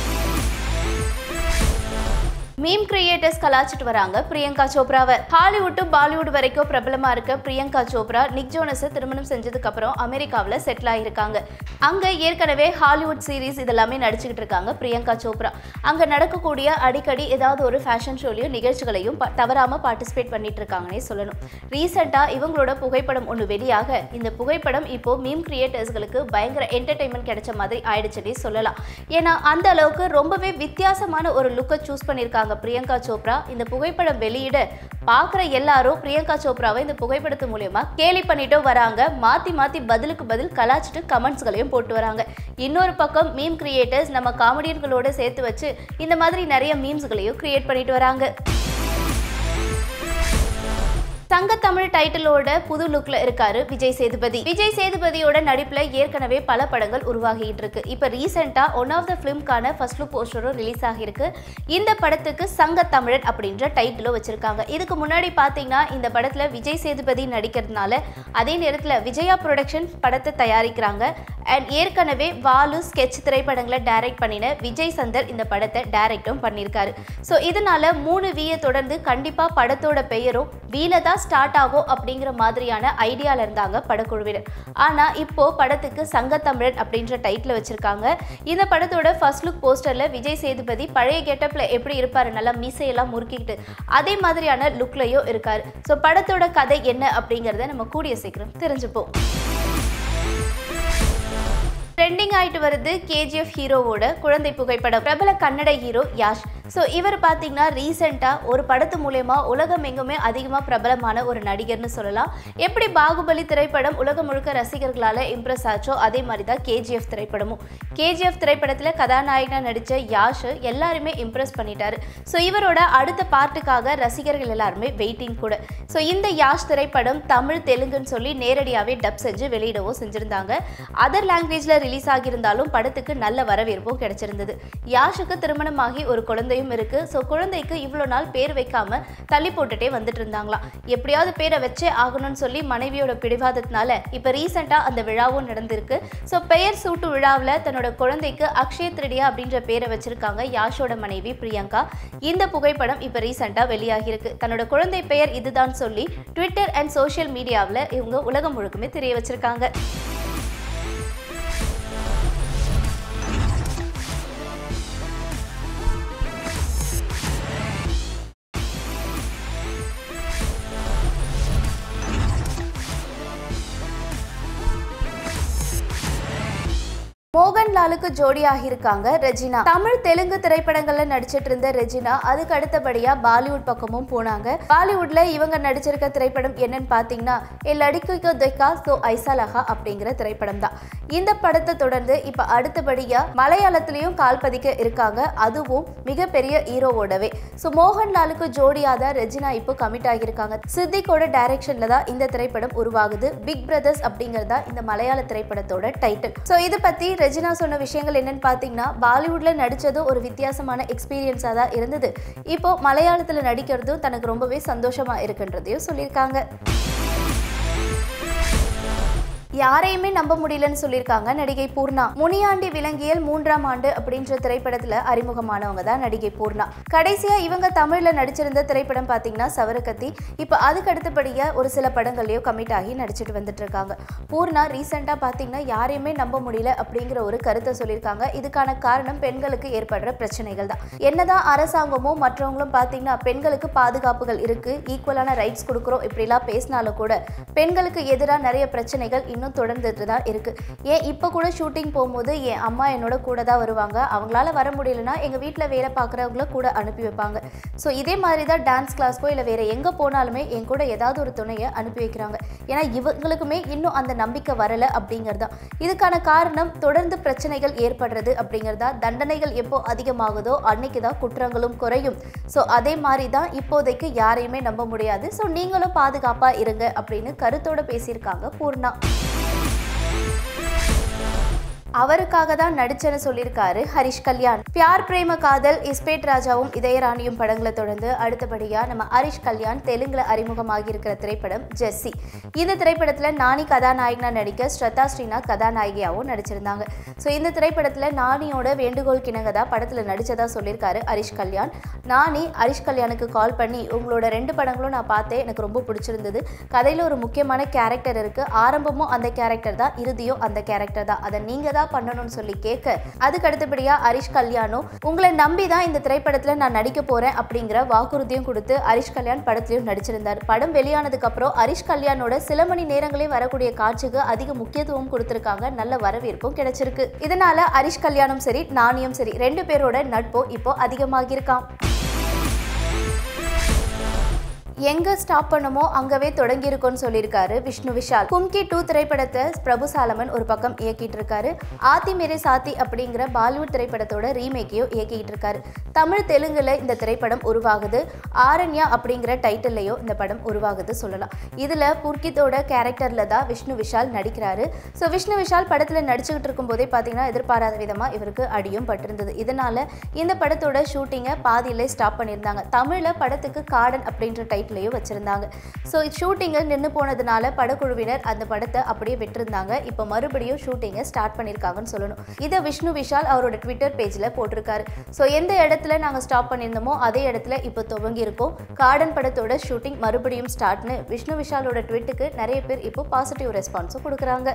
மீம் கிரியேட்டர்ஸ் கலாச்சிட்டு வராங்க பிரியங்கா சோப்ராவை. ஹாலிவுட் டு பாலிவுட் வரைக்கும் பிரபலமா இருக்க பிரியங்கா சோப்ரா நிக் ஜோனஸை திருமணம் செஞ்சதுக்கு அப்புறம் அமெரிக்காவில் செட்டில் ஆகியிருக்காங்க. அங்க ஏற்கனவே ஹாலிவுட் சீரீஸ் இதெல்லாமே நடிச்சுக்கிட்டு இருக்காங்க பிரியங்கா சோப்ரா. அங்க நடக்கக்கூடிய அடிக்கடி ஏதாவது ஒரு ஃபேஷன் ஷோலையும் நிகழ்ச்சிகளையும் தவறாம பார்ட்டிசிபேட் பண்ணிட்டு இருக்காங்கன்னே சொல்லணும். ரீசெண்டா இவங்களோட புகைப்படம் ஒன்று வெளியாக இந்த புகைப்படம் இப்போ மீம் கிரியேட்டர்ஸ்களுக்கு பயங்கர என்டர்டைன்மெண்ட் கிடைச்ச மாதிரி ஆயிடுச்சுன்னே சொல்லலாம். ஏன்னா அந்த அளவுக்கு ரொம்பவே வித்தியாசமான ஒரு லுக்கை சூஸ் பண்ணியிருக்காங்க பிரியங்கா சோப்ரா. இந்த புகைப்படம் வெளியிட பாக்குற எல்லாரும் பிரியங்கா சோப்ராவை இந்த புகைப்படத்து மூலமா கேலி பண்ணிட்டு வராங்க. மாத்தி மாத்தி பதிலுக்கு பதில் கலாச்சிட்டு கமெண்ட்ஸ்களையும் போட்டு வராங்க. இன்னொரு பக்கம் மீம் கிரியேட்டர்ஸ் நம்ம காமெடியன்களோட சேர்த்து வச்சு இந்த மாதிரி நிறைய மீம்ஸ்களையும் கிரியேட் பண்ணிட்டு வராங்க. சங்க தமிழ் டைட்டிலோட புது லுக்ல இருக்காரு விஜய் சேதுபதி. விஜய் சேதுபதியோட நடிப்புல ஏற்கனவே பல படங்கள் உருவாகிட்டு இருக்கு. இப்ப ரீசெண்டா ஒன் ஆஃப் த பிலிம்கான ஃபர்ஸ்ட் லுக் போஸ்டரும் ரிலீஸ் ஆகிருக்கு. இந்த படத்துக்கு சங்க தமிழன் அப்படின்ற டைட்டிலும் வச்சிருக்காங்க. இதுக்கு முன்னாடி பாத்தீங்கன்னா இந்த படத்துல விஜய் சேதுபதி நடிக்கிறதுனால அதே நேரத்துல விஜயா ப்ரொடக்ஷன் படத்தை தயாரிக்கிறாங்க. அண்ட் ஏற்கனவே வாலு ஸ்கெட்ச் திரைப்படங்களை டைரக்ட் பண்ணின விஜய் சந்தர் இந்த படத்தை டைரக்டும் பண்ணியிருக்காரு. ஸோ இதனால மூணு வீயை தொடர்ந்து கண்டிப்பா படத்தோட பெயரும் வீல தான் ஸ்டார்ட் ஆகும் அப்படிங்கிற மாதிரியான ஐடியால இருந்தாங்க படக்குழுவினர். ஆனா இப்போ படத்துக்கு சங்க தமிழன் அப்படின்ற டைட்டில் வச்சிருக்காங்க. இந்த படத்தோட ஃபர்ஸ்ட் லுக் போஸ்டர்ல விஜய் சேதுபதி பழைய கெட்டப்ல எப்படி இருப்பாரு, நல்லா மீசையெல்லாம் முறுக்கிட்டு அதே மாதிரியான லுக்லயும் இருக்காரு. ஸோ படத்தோட கதை என்ன அப்படிங்கறத நம்ம கூடிய சீக்கிரம் தெரிஞ்சுப்போம். ட்ரெண்டிங் ஆயிட்டு வருது கேஜிஎஃப் ஹீரோவோட குழந்தை புகைப்படம். பிரபல கன்னட ஹீரோ யாஷ். ஸோ இவர் பார்த்தீங்கன்னா ரீசெண்டாக ஒரு படத்து மூலயமா உலகம் எங்குமே அதிகமாக பிரபலமான ஒரு நடிகர்னு சொல்லலாம். எப்படி பாகுபலி திரைப்படம் உலகம் முழுக்க ரசிகர்களால் இம்ப்ரெஸ் ஆச்சோ அதே மாதிரி தான் கேஜிஎஃப் திரைப்படமும். கேஜிஎஃப் திரைப்படத்தில் கதாநாயகனாக நடித்த யாஷ் எல்லாருமே இம்ப்ரெஸ் பண்ணிட்டாரு. ஸோ இவரோட அடுத்த பார்ட்டுக்காக ரசிகர்கள் எல்லாருமே வெயிட்டிங் கூட. ஸோ இந்த யாஷ் திரைப்படம் தமிழ் தெலுங்குன்னு சொல்லி நேரடியாகவே டப் செஞ்சு வெளியிடவும் செஞ்சுருந்தாங்க. அதர் லாங்குவேஜில் ரிலீஸ் ஆகியிருந்தாலும் படத்துக்கு நல்ல வரவேற்பும் கிடைச்சிருந்தது. யாஷுக்கு திருமணமாகி ஒரு குழந்தை இருக்கு. சோ குழந்தைக்கு இவ்வளவு நாள் பேர் வைக்காம தள்ளி போட்டுட்டே வந்துட்டு இருந்தாங்களாம். எப்படியாவது பேரை வச்சே ஆகணும்னு சொல்லி மனைவியோட பிடிவாதத்தினால இப்ப ரீசெண்டா அந்த விழாவும் நடந்திருக்கு. சோ பெயர் சூட்டு விழாவில் தன்னோட குழந்தைக்கு அக்ஷய திருடியா அப்படின்ற பேரை வச்சிருக்காங்க யாஷோட மனைவி பிரியங்கா. இந்த புகைப்படம் இப்ப ரீசெண்டா வெளியாகி இருக்கு. தன்னோட குழந்தை பெயர் இதுதான் சொல்லி ட்விட்டர் அண்ட் சோசியல் மீடியாவில் இவங்க உலகம் முழுக்குமே தெரிய வச்சிருக்காங்க. மோகன்லாலுக்கு ஜோடியாக இருக்காங்க ரெஜினா. தமிழ் தெலுங்கு திரைப்படங்கள்ல நடிச்சிட்டு இருந்த ரெஜினா அதுக்கு அடுத்தபடியா பாலிவுட் பக்கமும் போனாங்க. பாலிவுட்ல இவங்க நடிச்சிருக்க திரைப்படம் என்னன்னு பாத்தீங்கன்னா லடிக்கோ தெக்கா சோ ஐசா லஹா அப்படிங்கிற திரைப்படம் தான். இந்த படத்தை தொடர்ந்து இப்ப அடுத்தபடியா மலையாளத்திலையும் கால் பதிக்க இருக்காங்க. அதுவும் மிகப்பெரிய ஹீரோவோடவே. ஸோ மோகன்லாலுக்கு ஜோடியாக ரெஜினா இப்போ கமிட் ஆகியிருக்காங்க. சித்திகோட டைரக்ஷன்ல தான் இந்த திரைப்படம் உருவாகுது. பிக் பிரதர்ஸ் அப்படிங்கறதா இந்த மலையாள திரைப்படத்தோட டைட்டில். ஸோ இது பத்தி ரெஜினா சொன்ன விஷயங்கள் என்னன்னு பாத்தீங்கன்னா பாலிவுட்ல நடிச்சது ஒரு வித்தியாசமான எக்ஸ்பீரியன்ஸா தான் இருந்தது. இப்போ மலையாளத்துல நடிக்கிறதும் தனக்கு ரொம்பவே சந்தோஷமா இருக்குன்றதையும் சொல்லியிருக்காங்க. யாரையுமே நம்ப முடியலன்னு சொல்லியிருக்காங்க நடிகை பூர்ணா. முனியாண்டி விலங்கியல் மூன்றாம் ஆண்டு அப்படின்ற திரைப்படத்துல அறிமுகமானவங்க தான் நடிகை பூர்ணா. கடைசியா இவங்க தமிழ்ல நடிச்சிருந்த திரைப்படம் பாத்தீங்கன்னா சவரக்கத்தி. இப்ப அதுக்கு அடுத்தபடியா ஒரு சில படங்கள்லயும் கமிட் ஆகி நடிச்சிட்டு வந்துட்டு இருக்காங்க. பூர்ணா ரீசெண்டா பாத்தீங்கன்னா யாரையுமே நம்ப முடியல அப்படிங்கிற ஒரு கருத்தை சொல்லியிருக்காங்க. இதுக்கான காரணம் பெண்களுக்கு ஏற்படுற பிரச்சனைகள் தான். என்னதான் அரசாங்கமும் மற்றவங்களும் பாத்தீங்கன்னா பெண்களுக்கு பாதுகாப்புகள் இருக்கு, ஈக்குவலான ரைட்ஸ் கொடுக்குறோம் இப்படிலாம் பேசினாலும் கூட பெண்களுக்கு எதிராக நிறைய பிரச்சனைகள் இன்னும் தொடர்ந்துட்டு தான் இருக்கு. ஏன் இப்ப கூட ஷூட்டிங் போகும்போது என் அம்மா என்னோட கூட தான் வருவாங்க. அவங்களால வர முடியலன்னா எங்க வீட்டுல வேலை பார்க்குறவங்கள கூட அனுப்பி வைப்பாங்க. ஸோ இதே மாதிரி தான் டான்ஸ் கிளாஸ்க்கோ இல்லை வேற எங்க போனாலுமே என் கூட ஏதாவது ஒரு துணையை அனுப்பி வைக்கிறாங்க. ஏன்னா இவங்களுக்குமே இன்னும் அந்த நம்பிக்கை வரல அப்படிங்கிறதா. இதுக்கான காரணம் தொடர்ந்து பிரச்சனைகள் ஏற்படுறது அப்படிங்கிறதா. தண்டனைகள் எப்போ அதிகமாகுதோ அன்னைக்கு தான் குற்றங்களும் குறையும். ஸோ அதே மாதிரி தான் இப்போதைக்கு யாரையுமே நம்ப முடியாது. ஸோ நீங்களும் பாதுகாப்பா இருங்க அப்படின்னு கருத்தோட பேசியிருக்காங்க பூர்ணா. அவருக்காக தான் நடிச்சேன்னு சொல்லியிருக்காரு ஹரிஷ் கல்யாண். பியார் பிரேம காதல், இஸ்பேட் ராஜாவும் இதயராணியும் படங்களை தொடர்ந்து அடுத்தபடியா நம்ம ஹரிஷ் கல்யாண் தெலுங்குல அறிமுகமாகி இருக்கிற திரைப்படம் ஜெஸ்ஸி. இந்த திரைப்படத்துல நானி கதாநாயகனா நடிக்க ஸ்ரத்தா ஸ்ரீநாத் கதாநாயகியாவும் நடிச்சிருந்தாங்க. ஸோ இந்த திரைப்படத்துல நானியோட வேண்டுகோள் கிணங்கதா படத்துல நடிச்சதா சொல்லியிருக்காரு ஹரிஷ் கல்யாண். நானி ஹரிஷ் கல்யாணுக்கு கால் பண்ணி உங்களோட ரெண்டு படங்களும் நான் பார்த்தேன், எனக்கு ரொம்ப பிடிச்சிருந்தது. கதையில ஒரு முக்கியமான கேரக்டர் இருக்கு, ஆரம்பமும் அந்த கேரக்டர் தான், இறுதியும் அந்த கேரக்டர் தான், அதை நீங்க தான் பண்ணணும்னு சொல்லி கேட்க அதுக்கு அடுத்தபடியா ஹரிஷ் கல்யாணும் உங்களை நம்பி தான் இந்த திரைப்படத்துல நான் நடிக்க போறேன் அப்படிங்கிற வாக்குறுதியும் கொடுத்து ஹரிஷ் கல்யாண் படத்திலையும் நடிச்சிருந்தார். படம் வெளியானதுக்கு அப்புறம் ஹரிஷ் கல்யாணோட சில மணி நேரங்களே வரக்கூடிய காட்சிக்கு அதிக முக்கியத்துவம் கொடுத்திருக்காங்க. நல்ல வரவேற்பும் கிடைச்சிருக்கு. இதனால ஹரிஷ் கல்யாணும் சரி நானியும் சரி ரெண்டு பேரோட நட்பும் இப்போ அதிகமாகியிருக்கான். எங்க ஸ்டாப் பண்ணமோ அங்கவே தொடங்கி இருக்கும்னு சொல்லியிருக்காரு விஷ்ணு விஷால். கும்கி டூ திரைப்படத்தை பிரபு சாலமன் ஒரு பக்கம் இயக்கிட்டு இருக்காரு. ஆத்தி மேரே சாத்தி அப்படிங்கிற பாலிவுட் திரைப்படத்தோட ரீமேக்கையும் இயக்கிட்டு இருக்காரு. தமிழ் தெலுங்குல இந்த திரைப்படம் உருவாகுது. ஆரண்யா அப்படிங்கிற டைட்டில்லையோ இந்த படம் உருவாகுது சொல்லலாம். இதுல புர்கித்தோட கேரக்டர்ல தான் விஷ்ணு விஷால் நடிக்கிறாரு. ஸோ விஷ்ணு விஷால் படத்துல நடிச்சுக்கிட்டு இருக்கும் போதே பார்த்தீங்கன்னா எதிர்பாராத விதமா இவருக்கு அடியும் பட்டிருந்தது. இதனால இந்த படத்தோட ஷூட்டிங்கை பாதியிலே ஸ்டாப் பண்ணியிருந்தாங்க. தமிழ்ல படத்துக்கு காடன் அப்படின்ற டைட்டிலையும் வச்சிருந்தாங்க. ஸோ ஷூட்டிங்கை நின்று போனதுனால படக்குழுவினர் அந்த படத்தை அப்படியே விட்டுருந்தாங்க. இப்போ மறுபடியும் ஷூட்டிங்கை ஸ்டார்ட் பண்ணியிருக்காங்கன்னு சொல்லணும். இதை விஷ்ணு விஷால் அவரோட ட்விட்டர் பேஜில் போட்டிருக்காரு. ஸோ எந்த இடத்துல நாங்கள் ஸ்டாப் பண்ணியிருந்தோமோ அதே இடத்துல இப்போ துவங்கி இருக்கோம். காடன் படத்தோட ஷூட்டிங் மறுபடியும் ஸ்டார்ட்னு விஷ்ணு விஷாலோட ட்விட்டுக்கு நிறைய பேர் இப்போ பாசிட்டிவ் ரெஸ்பான்ஸும் கொடுக்குறாங்க.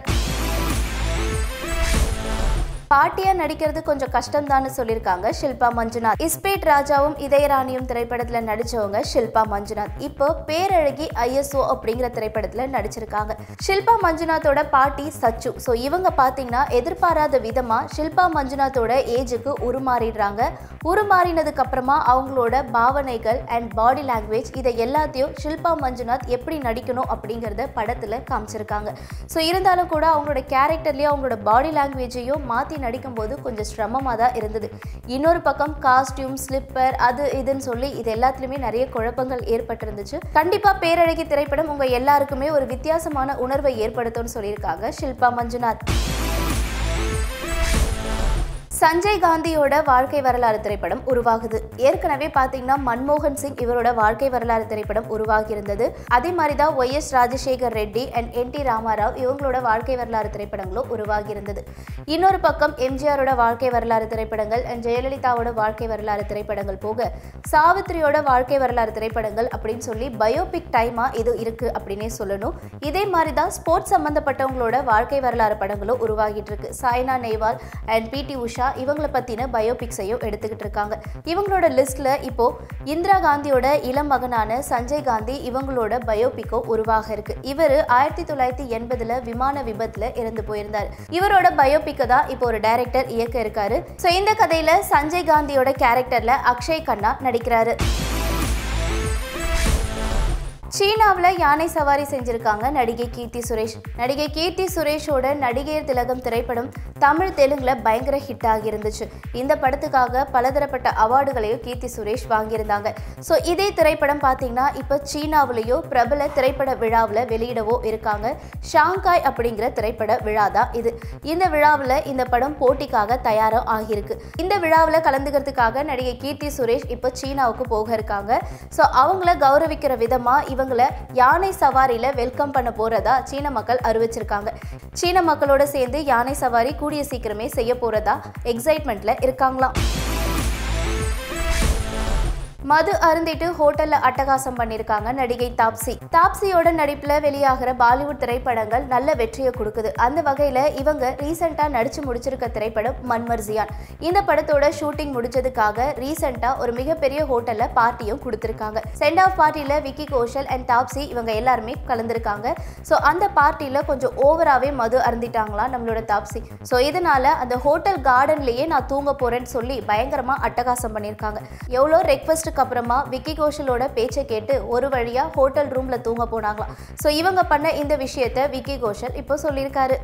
பாட்டியா நடிக்கிறது கொஞ்சம் கஷ்டம் தான் சொல்லியிருக்காங்க ஷில்பா மஞ்சுநாத். இஸ்பேட் ராஜாவும் இதயராணியும் திரைப்படத்துல நடிச்சவங்க ஷில்பா மஞ்சுநாத் இப்போ பேரழகி ஐஎஸ்ஓ அப்படிங்கிற திரைப்படத்துல நடிச்சிருக்காங்க. ஷில்பா மஞ்சுநாத்தோட பாட்டி சச்சு. ஸோ இவங்க பார்த்தீங்கன்னா எதிர்பாராத விதமா ஷில்பா மஞ்சுநாத்தோட ஏஜுக்கு உருமாறிடுறாங்க. உருமாறினதுக்கு அப்புறமா அவங்களோட பாவனைகள் அண்ட் பாடி லாங்குவேஜ் இதை எல்லாத்தையும் ஷில்பா மஞ்சுநாத் எப்படி நடிக்கணும் அப்படிங்கிறத படத்துல காமிச்சிருக்காங்க. ஸோ இருந்தாலும் கூட அவங்களோட கேரக்டர்லயும் அவங்களோட பாடி லாங்குவேஜையும் மாற்றி நடிக்கும்போது கொஞ்சம் சிரமமாக தான் இருந்தது. இன்னொரு பக்கம் காஸ்டியூம், ஸ்லிப்பர், அது இதுன்னு சொல்லி இது எல்லாத்துலேயுமே நிறைய குழப்பங்கள் ஏற்பட்டிருந்துச்சு. கண்டிப்பாக பேரழகி திரைப்படம் உங்கள் எல்லாருக்குமே ஒரு வித்தியாசமான உணர்வை ஏற்படுத்தும்னு சொல்லியிருக்காங்க ஷில்பா மஞ்சுநாத். சஞ்சய் காந்தியோட வாழ்க்கை வரலாறு திரைப்படம் உருவாகுது. ஏற்கனவே பார்த்தீங்கன்னா மன்மோகன் சிங் இவரோட வாழ்க்கை வரலாறு திரைப்படம் உருவாகி இருந்தது. அதே மாதிரி தான் Y S Rajasekhara Reddy and N T Rama Rao இவங்களோட வாழ்க்கை வரலாறு திரைப்படங்களும் உருவாகி இருந்தது. இன்னொரு பக்கம் எம்ஜிஆரோட வாழ்க்கை வரலாறு திரைப்படங்கள் அண்ட் ஜெயலலிதாவோட வாழ்க்கை வரலாறு திரைப்படங்கள் போக சாவித்திரியோட வாழ்க்கை வரலாறு திரைப்படங்கள் அப்படின்னு சொல்லி பயோபிக் டைமா இது இருக்கு அப்படின்னே சொல்லணும். இதே மாதிரி தான் ஸ்போர்ட்ஸ் சம்பந்தப்பட்டவங்களோட வாழ்க்கை வரலாறு படங்களும் உருவாகிட்டு இருக்கு. Saina Nehwal and P T Usha இவங்களை பத்தின பயோபிக்ஸையும் எடுத்துக்கிட்டு இருக்காங்க. இவங்களோட லிஸ்ட்ல இப்போ இந்திரா காந்தியோட இளம் மகனான சஞ்சய் காந்தி இவங்களோட பயோபிக்கோ உருவாக இருக்கு. இவர் ஆயிரத்தி தொள்ளாயிரத்தி எண்பதுல விமான விபத்துல இறந்து போயிருந்தார். இவரோட பயோபிக்கை தான் இப்போ ஒரு டைரக்டர் இயக்க இருக்காரு. ஸோ இந்த கதையில சஞ்சய் காந்தியோட கேரக்டர்ல அக்ஷய் கண்ணா நடிக்கிறாரு. சீனாவில் யானை சவாரி செஞ்சிருக்காங்க நடிகை கீர்த்தி சுரேஷ். நடிகை கீர்த்தி சுரேஷோட நடிகையர் திலகம் திரைப்படம் தமிழ் தெலுங்குல பயங்கர ஹிட் ஆகி இருந்துச்சு. இந்த படத்துக்காக பலதரப்பட்ட அவார்டுகளையும் கீர்த்தி சுரேஷ் வாங்கியிருந்தாங்க. ஸோ இதே திரைப்படம் பார்த்தீங்கன்னா இப்போ சீனாவிலேயோ பிரபல திரைப்பட விழாவில் வெளியிடவோ இருக்காங்க. ஷாங்காய் அப்படிங்கிற திரைப்பட விழா தான் இது. இந்த விழாவில் இந்த படம் போட்டிக்காக தயாராக ஆகியிருக்கு. இந்த விழாவில் கலந்துக்கிறதுக்காக நடிகை கீர்த்தி சுரேஷ் இப்போ சீனாவுக்கு போக இருக்காங்க. ஸோ அவங்கள கௌரவிக்கிற விதமாக இவங்க யானை சவாரியில வெல்கம் பண்ண போறதா சீன மக்கள் அறிவிச்சிருக்காங்க. சீன மக்களோட சேர்ந்து யானை சவாரி கூடிய சீக்கிரமே செய்ய போறதா எக்ஸைட்மெண்ட்ல இருக்காங்களாம். மது அருந்திட்டு ஹோட்டல்ல அட்டகாசம் பண்ணிருக்காங்க நடிகை தாப்சி. தாப்சியோட நடிப்புல வெளியாகிற பாலிவுட் திரைப்படங்கள் நல்ல வெற்றியை கொடுக்குது. அந்த வகையில இவங்க ரீசெண்டா நடிச்சு முடிச்சிருக்க திரைப்படம் மன்மர்ஜியான். இந்த படத்தோட ஷூட்டிங் முடிச்சதுக்காக ரீசெண்டா ஒரு மிகப்பெரிய ஹோட்டல்ல பார்ட்டியும் கொடுத்திருக்காங்க. சென்ட் ஆஃப் பார்ட்டியில விக்கி கோஷல் அண்ட் தாப்சி இவங்க எல்லாருமே கலந்துருக்காங்க. ஸோ அந்த பார்ட்டியில கொஞ்சம் ஓவராகவே மது அருந்திட்டாங்களா நம்மளோட தாப்சி. ஸோ இதனால அந்த ஹோட்டல் கார்டன்லயே நான் தூங்க போறேன்னு சொல்லி பயங்கரமா அட்டகாசம் பண்ணியிருக்காங்க. எவ்வளோ ரெக்வஸ்ட் அப்புறமா விக்கி கோஷலோட பேச்சை கேட்டு ஒரு வழியா ஹோட்டல் ரூம்ல தூங்க போனாங்களாம். ஸோ இவங்க பண்ண இந்த விஷயத்தை விக்கி கோஷல் இப்போ சொல்லியிருக்காரு.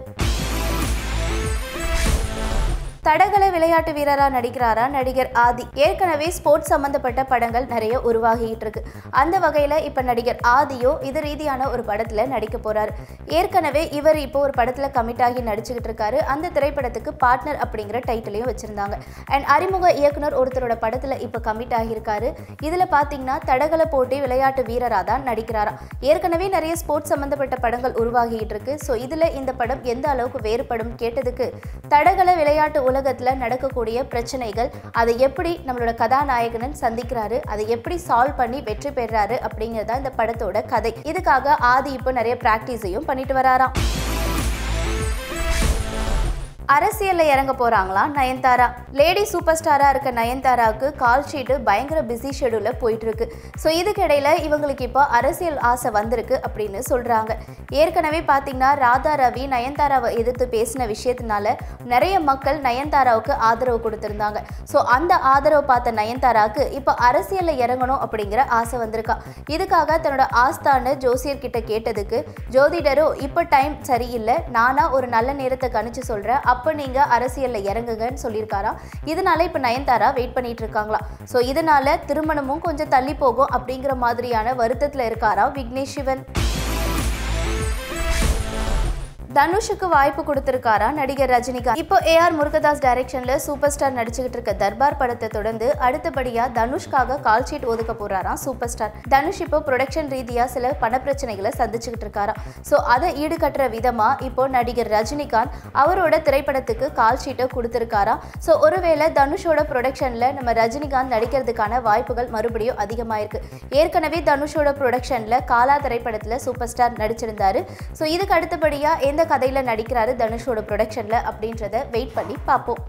தடகள விளையாட்டு வீரரா நடிக்கிறாரா நடிகர் ஆதி. ஏற்கனவே ஸ்போர்ட்ஸ் சம்பந்தப்பட்ட படங்கள் நிறைய உருவாகிட்டு இருக்கு. அந்த வகையில இப்ப நடிகர் ஆதியோ இது ரீதியான ஒரு படத்துல நடிக்க போறாரு. ஏற்கனவே இவர் இப்போ ஒரு படத்துல கமிட் ஆகி நடிச்சுக்கிட்டு இருக்காரு. அந்த திரைப்படத்துக்கு பார்ட்னர் அப்படிங்கிற டைட்டிலையும் வச்சிருந்தாங்க. அண்ட் அறிமுக இயக்குனர் ஒருத்தரோட படத்துல இப்ப கமிட் ஆகியிருக்காரு. இதுல பாத்தீங்கன்னா தடகள போட்டி விளையாட்டு வீரரா தான் நடிக்கிறாரா. ஏற்கனவே நிறைய ஸ்போர்ட்ஸ் சம்பந்தப்பட்ட படங்கள் உருவாகிட்டு இருக்கு. ஸோ இதுல இந்த படம் எந்த அளவுக்கு வேறுபடும் கேட்டதுக்கு தடகள விளையாட்டு உலகத்துல நடக்கக்கூடிய பிரச்சனைகள் அதை எப்படி நம்மளோட கதாநாயகன் சந்திக்கிறாரு, அதை எப்படி சால்வ் பண்ணி வெற்றி பெறாரு அப்படிங்கறத இந்த படத்தோட கதை. இதுக்காக ஆதி இப்போ நிறைய பிராக்டிஸையும் பண்ணிட்டு வராராம். அரசியல்ல இறங்க போறாங்களாம் நயன்தாரா. லேடி சூப்பர் ஸ்டாரா இருக்க நயன்தாராவுக்கு கால் ஷீட்டு பயங்கர பிஸி ஷெடியூல்ல போயிட்டு இருக்கு. ஸோ இதுக்கிடையில இவங்களுக்கு இப்போ அரசியல் ஆசை வந்திருக்கு அப்படின்னு சொல்றாங்க. ஏற்கனவே பார்த்தீங்கன்னா ராதா ரவி நயன்தாராவை எதிர்த்து பேசின விஷயத்தினால நிறைய மக்கள் நயன்தாராவுக்கு ஆதரவு கொடுத்திருந்தாங்க. ஸோ அந்த ஆதரவு பார்த்த நயன்தாராவுக்கு இப்போ அரசியல்ல இறங்கணும் அப்படிங்கிற ஆசை வந்திருக்கா. இதுக்காக தன்னோட ஆஸ்தான ஜோசியர் கிட்ட கேட்டதுக்கு ஜோதிடரோ இப்போ டைம் சரியில்லை, நானா ஒரு நல்ல நேரத்தை கணிச்சு சொல்றேன், அப்போ நீங்க அரசியல்ல இறங்குங்கன்னு சொல்லியிருக்காராம். இதனால இப்போ நயன்தாரா வெயிட் பண்ணிட்டு இருக்காங்களா. ஸோ இதனால திருமணமும் கொஞ்சம் தள்ளி போகும் அப்படிங்கிற மாதிரியான வருத்தத்தில் இருக்காரா விக்னேஷ் சிவன். தனுஷுக்கு வாய்ப்பு கொடுத்திருக்காரா நடிகர் ரஜினிகாந்த். இப்போ ஏ ஆர் முருகதாஸ் டைரக்ஷன்ல சூப்பர் ஸ்டார் நடிச்சுக்கிட்டு இருக்க தர்பார் படத்தை தொடர்ந்து அடுத்தபடியா தனுஷ்காக கால் ஷீட் ஒதுக்க போறாராம் சூப்பர் ஸ்டார். தனுஷ் இப்போ ப்ரொடக்ஷன் ரீதியா சில பண பிரச்சனைகளை சந்திச்சுக்கிட்டு இருக்காரா. ஸோ அதை ஈடுகட்டுற விதமா இப்போ நடிகர் ரஜினிகாந்த் அவரோட திரைப்படத்துக்கு கால் ஷீட்டை கொடுத்திருக்காரா. ஸோ ஒருவேளை தனுஷோட ப்ரொடக்ஷன்ல நம்ம ரஜினிகாந்த் நடிக்கிறதுக்கான வாய்ப்புகள் மறுபடியும் அதிகமாயிருக்கு. ஏற்கனவே தனுஷோட ப்ரொடக்ஷன்ல காலா திரைப்படத்துல சூப்பர் ஸ்டார் நடிச்சிருந்தாரு. ஸோ இதுக்கு அடுத்தபடியா எந்த கதையில நடிக்கிறாரு தனுஷோட ப்ரொடக்ஷன்ல அப்படின்றத வெயிட் பண்ணி பார்ப்போம்.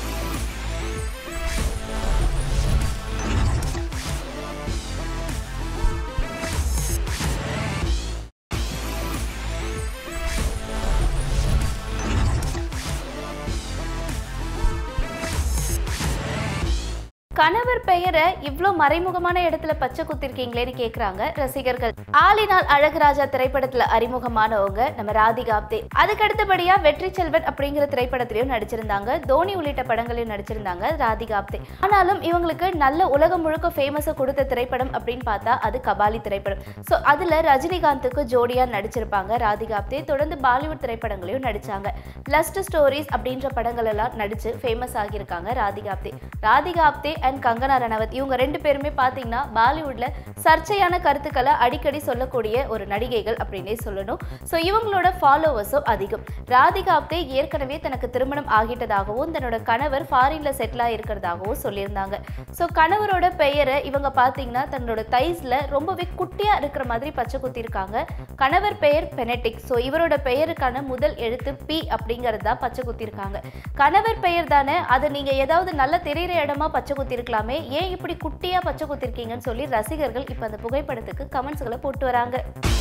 கணவர் பெயரை இவ்வளோ மறைமுகமான இடத்துல பச்சை குத்திருக்கீங்களேன்னு கேட்குறாங்க ரசிகர்கள். ஆலினால் அழகுராஜா திரைப்படத்தில் அறிமுகமானவங்க நம்ம ராதிகா ஆப்தே. அதுக்கு அடுத்தபடியாக வெற்றி செல்வன் அப்படிங்கிற திரைப்படத்திலையும் நடிச்சிருந்தாங்க. தோனி உள்ளிட்ட படங்களையும் நடிச்சிருந்தாங்க ராதிகா ஆப்தே. ஆனாலும் இவங்களுக்கு நல்ல உலகம் முழுக்க ஃபேமஸை கொடுத்த திரைப்படம் அப்படின்னு பார்த்தா அது கபாலி திரைப்படம். ஸோ அதில் ரஜினிகாந்துக்கு ஜோடியாக நடிச்சிருப்பாங்க ராதிகா ஆப்தே. தொடர்ந்து பாலிவுட் திரைப்படங்களையும் நடிச்சாங்க. லஸ்ட் ஸ்டோரிஸ் அப்படின்ற படங்கள் எல்லாம் நடிச்சு ஃபேமஸ் ஆகியிருக்காங்க ராதிகா ஆப்தே. ராதிகா ஆப்தே அண்ட் கங்கனா ரனவத் இவங்க ரெண்டு பேருமே பார்த்தீங்கன்னா பாலிவுட்ல சர்ச்சையான கருத்துக்களை அடிக்கடி சொல்லக்கூடிய ஒரு நடிகைகள் அப்படின்னே சொல்லணும். ஸோ இவங்களோட ஃபாலோவர்ஸும் அதிகம். ராதிகா ஆப்தே ஏற்கனவே தனக்கு திருமணம் ஆகிட்டதாகவும் தன்னோட கணவர் ஃபாரின்ல செட்டில் ஆகிருக்கிறதாகவும் சொல்லியிருந்தாங்க. ஸோ கணவரோட பெயரை இவங்க பார்த்தீங்கன்னா தன்னோட தைஸ்ல ரொம்பவே குட்டியா இருக்கிற மாதிரி பச்சை குத்திருக்காங்க. கணவர் பெயர் பெனடிக். ஸோ இவரோட பெயருக்கான முதல் எழுத்து பி அப்படிங்கிறது தான் பச்சை குத்திருக்காங்க. கணவர் பெயர் தானே, அதை நீங்க ஏதாவது நல்ல தெரிகிற இடமா பச்சை குத்தி இருக்கலாமே, ஏன் இப்படி குட்டியா பச்சை குத்திருக்கீங்கன்னு சொல்லி ரசிகர்கள் இப்ப அந்த புகைப்படத்துக்கு கமெண்ட்ஸ்களை போட்டு வராங்க.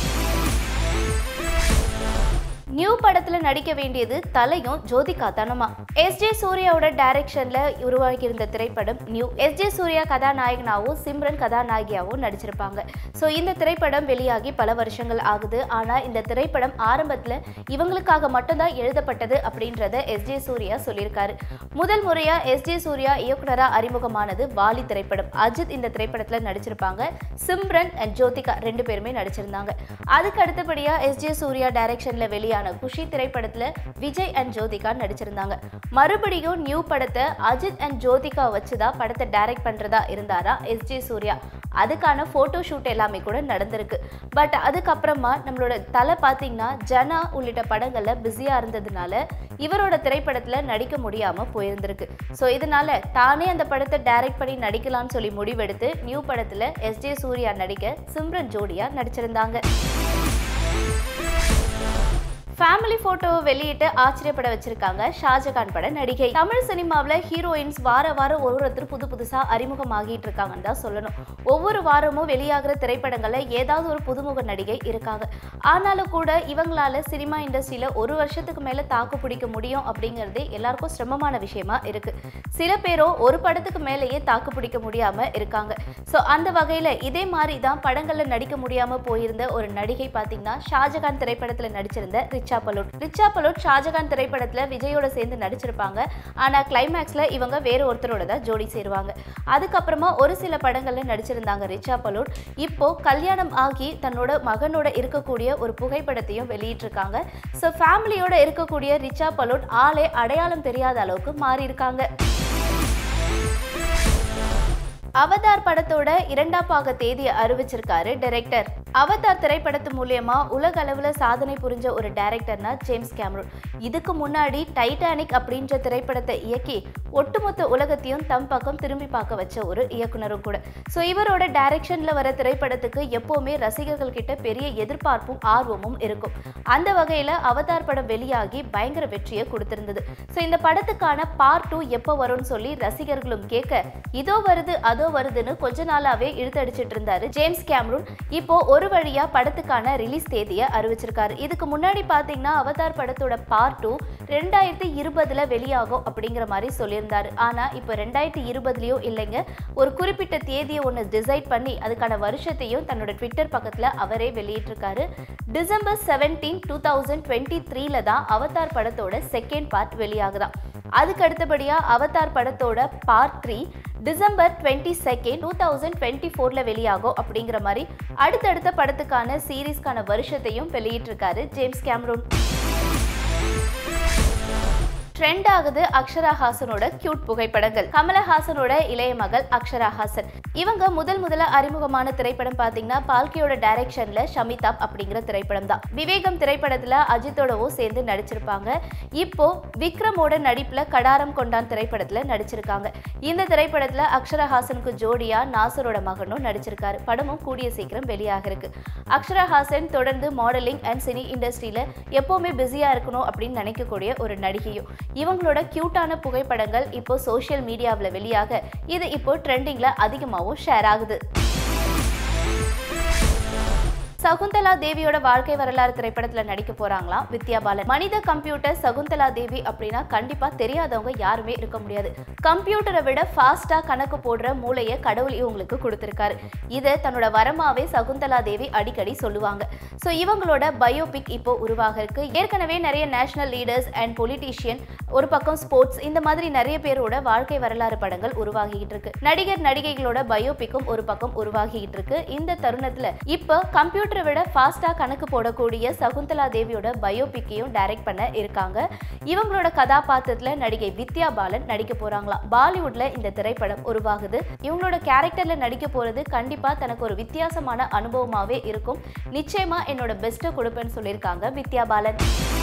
நியூ படத்துல நடிக்க வேண்டியது தலையும் ஜோதிகா தானமா. எஸ் ஜே சூர்யாவோட டைரக்ஷன்ல உருவாகி இருந்த திரைப்படம் நியூ. எஸ் ஜே சூர்யா கதாநாயகனாவும் சிம்ரன் கதாநாயகியாவும் நடிச்சிருப்பாங்க. ஸோ இந்த திரைப்படம் வெளியாகி பல வருஷங்கள் ஆகுது. ஆனா இந்த திரைப்படம் ஆரம்பத்துல இவங்களுக்காக மட்டும்தான் எழுதப்பட்டது அப்படின்றத எஸ் ஜே சூர்யா சொல்லியிருக்காரு. முதல் முறையா எஸ் ஜே சூர்யா இயக்குனரா அறிமுகமானது வாலி திரைப்படம். அஜித் இந்த திரைப்படத்துல நடிச்சிருப்பாங்க. சிம்ரன் அண்ட் ஜோதிகா ரெண்டு பேருமே நடிச்சிருந்தாங்க. அதுக்கு அடுத்தபடியா எஸ் ஜே சூர்யா டைரக்ஷன்ல வெளியான குஷி திரைப்படத்துல விஜய் அண்ட் ஜோதிகா நடிச்சிருந்தாங்க. மறுபடியும் நியூ படத்தை அஜித் அண்ட் ஜோதிகா வச்சுதான் படத்தை டைரக்ட் பண்றதா இருந்தாரா எஸ் ஜே சூர்யா. அதுக்கான போட்டோ ஷூட் எல்லாமே கூட நடந்திருக்கு. பட் அதுக்கப்புறமா நம்மளோட தலை பார்த்தீங்கன்னா ஜனா உள்ளிட்ட படங்கள்ல பிஸியா இருந்ததுனால இவரோட திரைப்படத்துல நடிக்க முடியாம போயிருந்திருக்கு. ஸோ இதனால தானே அந்த படத்தை டைரக்ட் பண்ணி நடிக்கலாம்னு சொல்லி முடிவெடுத்து நியூ படத்துல எஸ் ஜே சூர்யா நடிக்க சிம்ரன் ஜோடியா நடிச்சிருந்தாங்க. ஃபேமிலி போட்டோவை வெளியிட்டு ஆச்சரியப்பட வச்சிருக்காங்க ஷாஜகான் பட நடிகை. தமிழ் சினிமாவில் ஹீரோயின்ஸ் வார வாரம் ஒரு ஒருத்தர் புது புதுசா அறிமுகமாகிட்டு இருக்காங்கன்னு தான் சொல்லணும். ஒவ்வொரு வாரமும் வெளியாகிற திரைப்படங்கள்ல ஏதாவது ஒரு புதுமுக நடிகை இருக்காங்க. ஆனாலும் கூட இவங்களால சினிமா இண்டஸ்ட்ரியில ஒரு வருஷத்துக்கு மேல தாக்கு பிடிக்க முடியும் அப்படிங்கிறது எல்லாருக்கும் சிரமமான விஷயமா இருக்கு. சில பேரோ ஒரு படத்துக்கு மேலேயே தாக்கு பிடிக்க முடியாம இருக்காங்க. ஸோ அந்த வகையில இதே மாதிரி தான் படங்கள்ல நடிக்க முடியாம போயிருந்த ஒரு நடிகை பார்த்தீங்கன்னா ஷாஜகான் திரைப்படத்துல நடிச்சிருந்த ரிச்சா பலோட். ரிச்சா பலோட் ஷாஜகான் திரைப்படத்துல விஜயோட சேர்ந்து நடிச்சிருப்பாங்க. ஆனா கிளைமேக்ஸ்ல இவங்க வேற ஒருத்தரோட தான் ஜோடி சேருவாங்க. அதுக்கப்புறமா ஒரு சில படங்கள்ல நடிச்சிருந்தாங்க ரிச்சா பலோட். இப்போ கல்யாணம் ஆகி தன்னோட மகனோட இருக்கக்கூடிய ஒரு புகைப்படத்தையும் வெளியிட்டிருக்காங்க. ஸோ ஃபேமிலியோட இருக்கக்கூடிய ரிச்சா பலோட் ஆளே அடையாளம் தெரியாத அளவுக்கு மாறி இருக்காங்க. அவதார் படத்தோட இரண்டாம் பாக தேதியை அறிவிச்சிருக்காரு டைரக்டர். அவதார் திரைப்படத்து மூலமா உலக அளவுல சாதனை புரிஞ்ச ஒரு டைரக்டர்னா ஜேம்ஸ் கேமரூன். இதுக்கு முன்னாடி டைட்டானிக் அப்படின்ற திரைப்படத்தை இயக்கி ஒட்டுமொத்த உலகத்தையும் தம் பக்கம் திரும்பி பார்க்க வச்ச ஒரு இயக்குனரும் கூட. ஸோ இவரோட டைரக்ஷன்ல வர திரைப்படத்துக்கு எப்பவுமே ரசிகர்கள் கிட்ட பெரிய எதிர்பார்ப்பும் ஆர்வமும் இருக்கும். அந்த வகையில அவதார் படம் வெளியாகி பயங்கர வெற்றியை கொடுத்திருந்தது. ஸோ இந்த படத்துக்கான பார்ட் டூ எப்போ வரும்னு சொல்லி ரசிகர்களும் கேட்க இதோ வருது அதோ வருதுன்னு கொஞ்ச நாளாவே இழுத்தடிச்சிட்டு இருந்தாரு ஜேம்ஸ் கேமரூன். இப்போ ஒரு வழியா படத்துக்கான ரிலீஸ் தேதியை அறிவிச்சிருக்காரு. இதுக்கு முன்னாடி பாத்தீங்கன்னா அவதார் படத்தோட பார்ட் டூ ரெண்டாயிரத்தி இருபதுல வெளியாகும் அப்படிங்கிற மாதிரி சொல்லியிருந்தாரு. ஆனா இப்ப ரெண்டாயிரத்தி இருபதுலயும் இல்லைங்க, ஒரு குறிப்பிட்ட தேதியை ஒன்று டிசைட் பண்ணி அதுக்கான வருஷத்தையும் தன்னோட ட்விட்டர் பக்கத்துல அவரே வெளியிட்டிருக்காரு. December seventeen two thousand twenty த்ரீல தான் அவதார் படத்தோட செகண்ட் பார்ட் வெளியாகுதான். அதுக்கு அடுத்தபடியா அவதார் படத்தோட part three December twenty second two thousand twenty ஃபோர்ல வெளியாகும் அப்படிங்கிற மாதிரி அடுத்தடுத்த படத்துக்கான சீரீஸ்க்கான வருஷத்தையும் வெளியிட்டிருக்காரு ஜேம்ஸ் கேமரூன். ட்ரெண்ட் ஆகுது அக்ஷரா ஹாசனோட கியூட் புகைப்படங்கள். கமலஹாசனோட இளைய மகள் அக்ஷரா ஹாசன் இவங்க முதல் முதல்ல அறிமுகமான திரைப்படம் பாத்தீங்கன்னா பால்கியோட டைரக்ஷன்ல ஷமிதாப் அப்படிங்கிற திரைப்படம் தான். விவேகம் திரைப்படத்துல அஜித்தோடவும் சேர்ந்து நடிச்சிருப்பாங்க. இப்போ விக்ரமோட நடிப்புல கடாரம் கொண்டான் திரைப்படத்துல நடிச்சிருக்காங்க. இந்த திரைப்படத்துல அக்ஷரா ஹாசனுக்கு ஜோடியா நாசரோட மகனும் நடிச்சிருக்காரு. படமும் கூடிய சீக்கிரம் வெளியாக இருக்கு. அக்ஷரா ஹாசன் தொடர்ந்து மாடலிங் அண்ட் சினி இண்டஸ்ட்ரியில எப்பவுமே பிஸியா இருக்கணும் அப்படின்னு நினைக்கக்கூடிய ஒரு நடிகையும். இவங்களோட கியூட்டான புகைப்படங்கள் இப்போ சோஷியல் மீடியாவில் வெளியாக இது இப்போ ட்ரெண்டிங்ல அதிகமாகவும் ஷேர் ஆகுது. சகுந்தலா தேவியோட வாழ்க்கை வரலாறு திரைப்படத்துல நடிக்க போறாங்களாம் வித்யா பாலன். மனித கம்ப்யூட்டர் சகுந்தலா தேவி அப்படின்னா கண்டிப்பா தெரியாதவங்க யாருமே இருக்க முடியாது. கம்ப்யூட்டரை விட ஃபாஸ்டா கணக்கு போடுற மூளையை கடவுள் இவங்களுக்கு கொடுத்திருக்காரு. இதை தன்னோட வரமாவே சகுந்தலா தேவி அடிக்கடி சொல்லுவாங்க. ஸோ இவங்களோட பயோபிக் இப்போ உருவாக இருக்கு. ஏற்கனவே நிறைய நேஷனல் லீடர்ஸ் அண்ட் பொலிட்டீஷியன், ஒரு பக்கம் ஸ்போர்ட்ஸ், இந்த மாதிரி நிறைய பேரோட வாழ்க்கை வரலாறு படங்கள் உருவாகிட்டு இருக்கு. நடிகர் நடிகைகளோட பயோபிக்கும் ஒரு பக்கம் உருவாகிட்டு இருக்கு. இந்த தருணத்துல இப்போ கம்ப்யூட்டர் விட ஃபாஸ்டா கணக்கு போடக்கூடிய சகுந்தலா தேவியோட பயோபிக்கையும் டைரக்ட் பண்ண இருக்காங்க. இவங்களோட கதாபாத்திரத்துல நடிகை வித்யா பாலன் நடிக்க போறாங்களாம். பாலிவுட்ல இந்த திரைப்படம் உருவாகுது. இவங்களோட கேரக்டர்ல நடிக்க போறது கண்டிப்பா தனக்கு ஒரு வித்தியாசமான அனுபவமாவே இருக்கும். நிச்சயமா என்னோட பெஸ்ட்டை கொடுப்பேன்னு சொல்லியிருக்காங்க வித்யா பாலன்.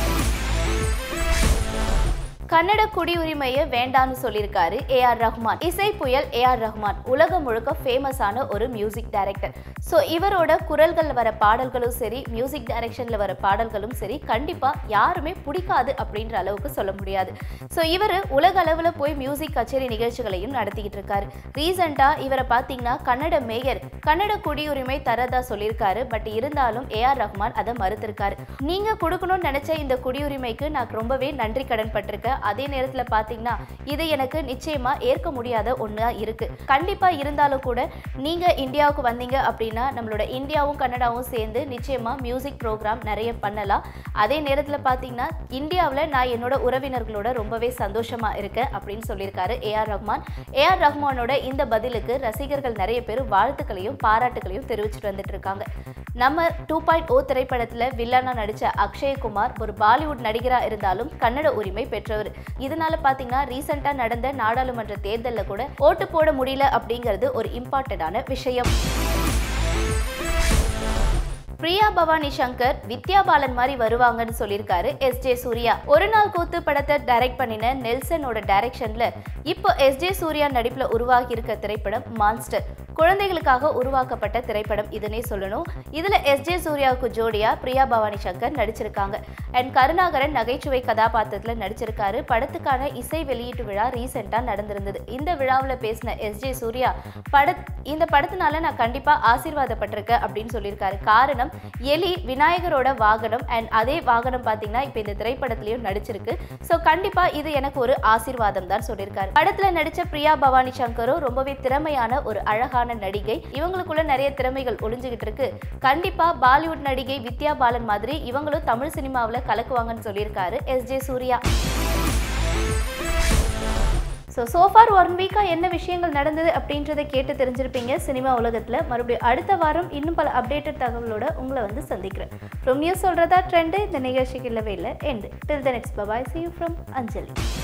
கன்னட குடியுரிமையை வேண்டான்னு சொல்லியிருக்காரு ஏ ஆர் ரஹ்மான். இசை புயல் ஏ ஆர் ரஹ்மான் உலகம் முழுக்க ஃபேமஸான ஒரு மியூசிக் டைரக்டர். ஸோ இவரோட குரல்கள் வர பாடல்களும் சரி, மியூசிக் டைரக்ஷன்ல வர பாடல்களும் சரி, கண்டிப்பா யாருமே பிடிக்காது அப்படின்ற அளவுக்கு சொல்ல முடியாது. ஸோ இவர் உலக அளவில் போய் மியூசிக் கச்சேரி நிகழ்ச்சிகளையும் நடத்திக்கிட்டு இருக்காரு. ரீசெண்டா இவரை பார்த்தீங்கன்னா கன்னட மேயர் கன்னட குடியுரிமை தரதா சொல்லியிருக்காரு. பட் இருந்தாலும் ஏ ஆர் ரஹ்மான் அதை மறுத்திருக்காரு. நீங்க கொடுக்கணும்னு நினைச்ச இந்த குடியுரிமைக்கு நான் ரொம்பவே நன்றி கடன் பட்டிருக்கேன். அதே நேரத்துல பாத்தீங்கன்னா இது எனக்கு நிச்சயமா ஏற்க முடியாத ஒண்ணா இருக்கு. கண்டிப்பா இருந்தாலும் கூட நீங்க இந்தியாவுக்கு வந்தீங்க அப்படின்னா நம்மளோட இந்தியாவும் கன்னடாவும் சேர்ந்து நிச்சயமா மியூசிக் ப்ரோக்ராம் நிறைய பண்ணலாம். அதே நேரத்துல பாத்தீங்கன்னா இந்தியாவில் நான் என்னோட உறவினர்களோட ரொம்பவே சந்தோஷமா இருக்கேன் அப்படின்னு சொல்லியிருக்காரு A R Rahman. A R ரஹ்மானோட இந்த பதிலுக்கு ரசிகர்கள் நிறைய பேர் வாழ்த்துக்களையும் பாராட்டுகளையும் தெரிவிச்சுட்டு வந்துட்டு இருக்காங்க. நம்ம டூ பாயிண்ட் ஓ திரைப்படத்துல வில்லனா நடிச்ச அக்ஷயகுமார் ஒரு பாலிவுட் நடிகரா இருந்தாலும் கன்னட உரிமை பெற்றவர். இதனால பாத்தீங்கன்னா ரீசெண்டா நடந்த நாடாளுமன்ற தேர்தலில் கூட ஓட்டு போட முடியல அப்படிங்கிறது ஒரு இம்பார்ட்டன்டான விஷயம். பிரியா பவானி சங்கர் வித்யா பாலன் மாதிரி வருவாங்கன்னு சொல்லியிருக்காரு எஸ் ஜே சூர்யா. ஒரு நாள் கூத்து படத்தை டைரக்ட் பண்ணின நெல்சனோட டைரக்ஷன்ல இப்போ எஸ் ஜே சூர்யா நடிப்புல உருவாகி இருக்க திரைப்படம் மான்ஸ்டர். குழந்தைகளுக்காக உருவாக்கப்பட்ட திரைப்படம் இதுனே சொல்லணும். இதுல எஸ் ஜே சூர்யாவுக்கு ஜோடியா பிரியா பவானி சங்கர் நடிச்சிருக்காங்க. அண்ட் கருணாகரன் நகைச்சுவை கதாபாத்திரத்துல நடிச்சிருக்காரு. படத்துக்கான இசை வெளியீட்டு விழா ரீசெண்டா நடந்திருந்தது. இந்த விழாவில் பேசின எஸ் ஜே சூர்யா பட இந்த படத்தினால நான் கண்டிப்பா ஆசீர்வாதப்பட்டிருக்கேன் அப்படின்னு சொல்லியிருக்காரு. காரணம் எலி விநாயகரோட வாகனம் அண்ட் அதே வாகனம் பாத்தீங்கன்னா இப்ப இந்த திரைப்படத்திலயும் நடிச்சிருக்கு. சோ கண்டிப்பா இது எனக்கு ஒரு ஆசீர்வாதம் தான் சொல்லியிருக்காரு. படத்துல நடிச்ச பிரியா பவானி சங்கரும் ரொம்பவே திறமையான ஒரு அழகான நடிகை. இவங்களுக்குள்ள நிறைய திறமைகள் ஒளிஞ்சுகிட்டு இருக்கு. கண்டிப்பா பாலிவுட் நடிகை வித்யா பாலன் மாதிரி இவங்களும் தமிழ் சினிமாவில் கலக்குவாங்கன்னு சொல்லியிருக்காரு S J Suryah. So so far one வீக்காக என்ன விஷயங்கள் நடந்தது அப்படின்றத கேட்டு தெரிஞ்சிருப்பீங்க சினிமா உலகத்தில். மறுபடியும் அடுத்த வாரம் இன்னும் பல அப்டேட்டட் தகவலோட உங்களை வந்து சந்திக்கிறேன். ஃப்ரம் நியூஸ் சொல்கிறதா ட்ரெண்டு இந்த நிகழ்ச்சிக்கு இல்லவே இல்லை end. Till the next bye bye. see you from Anjali.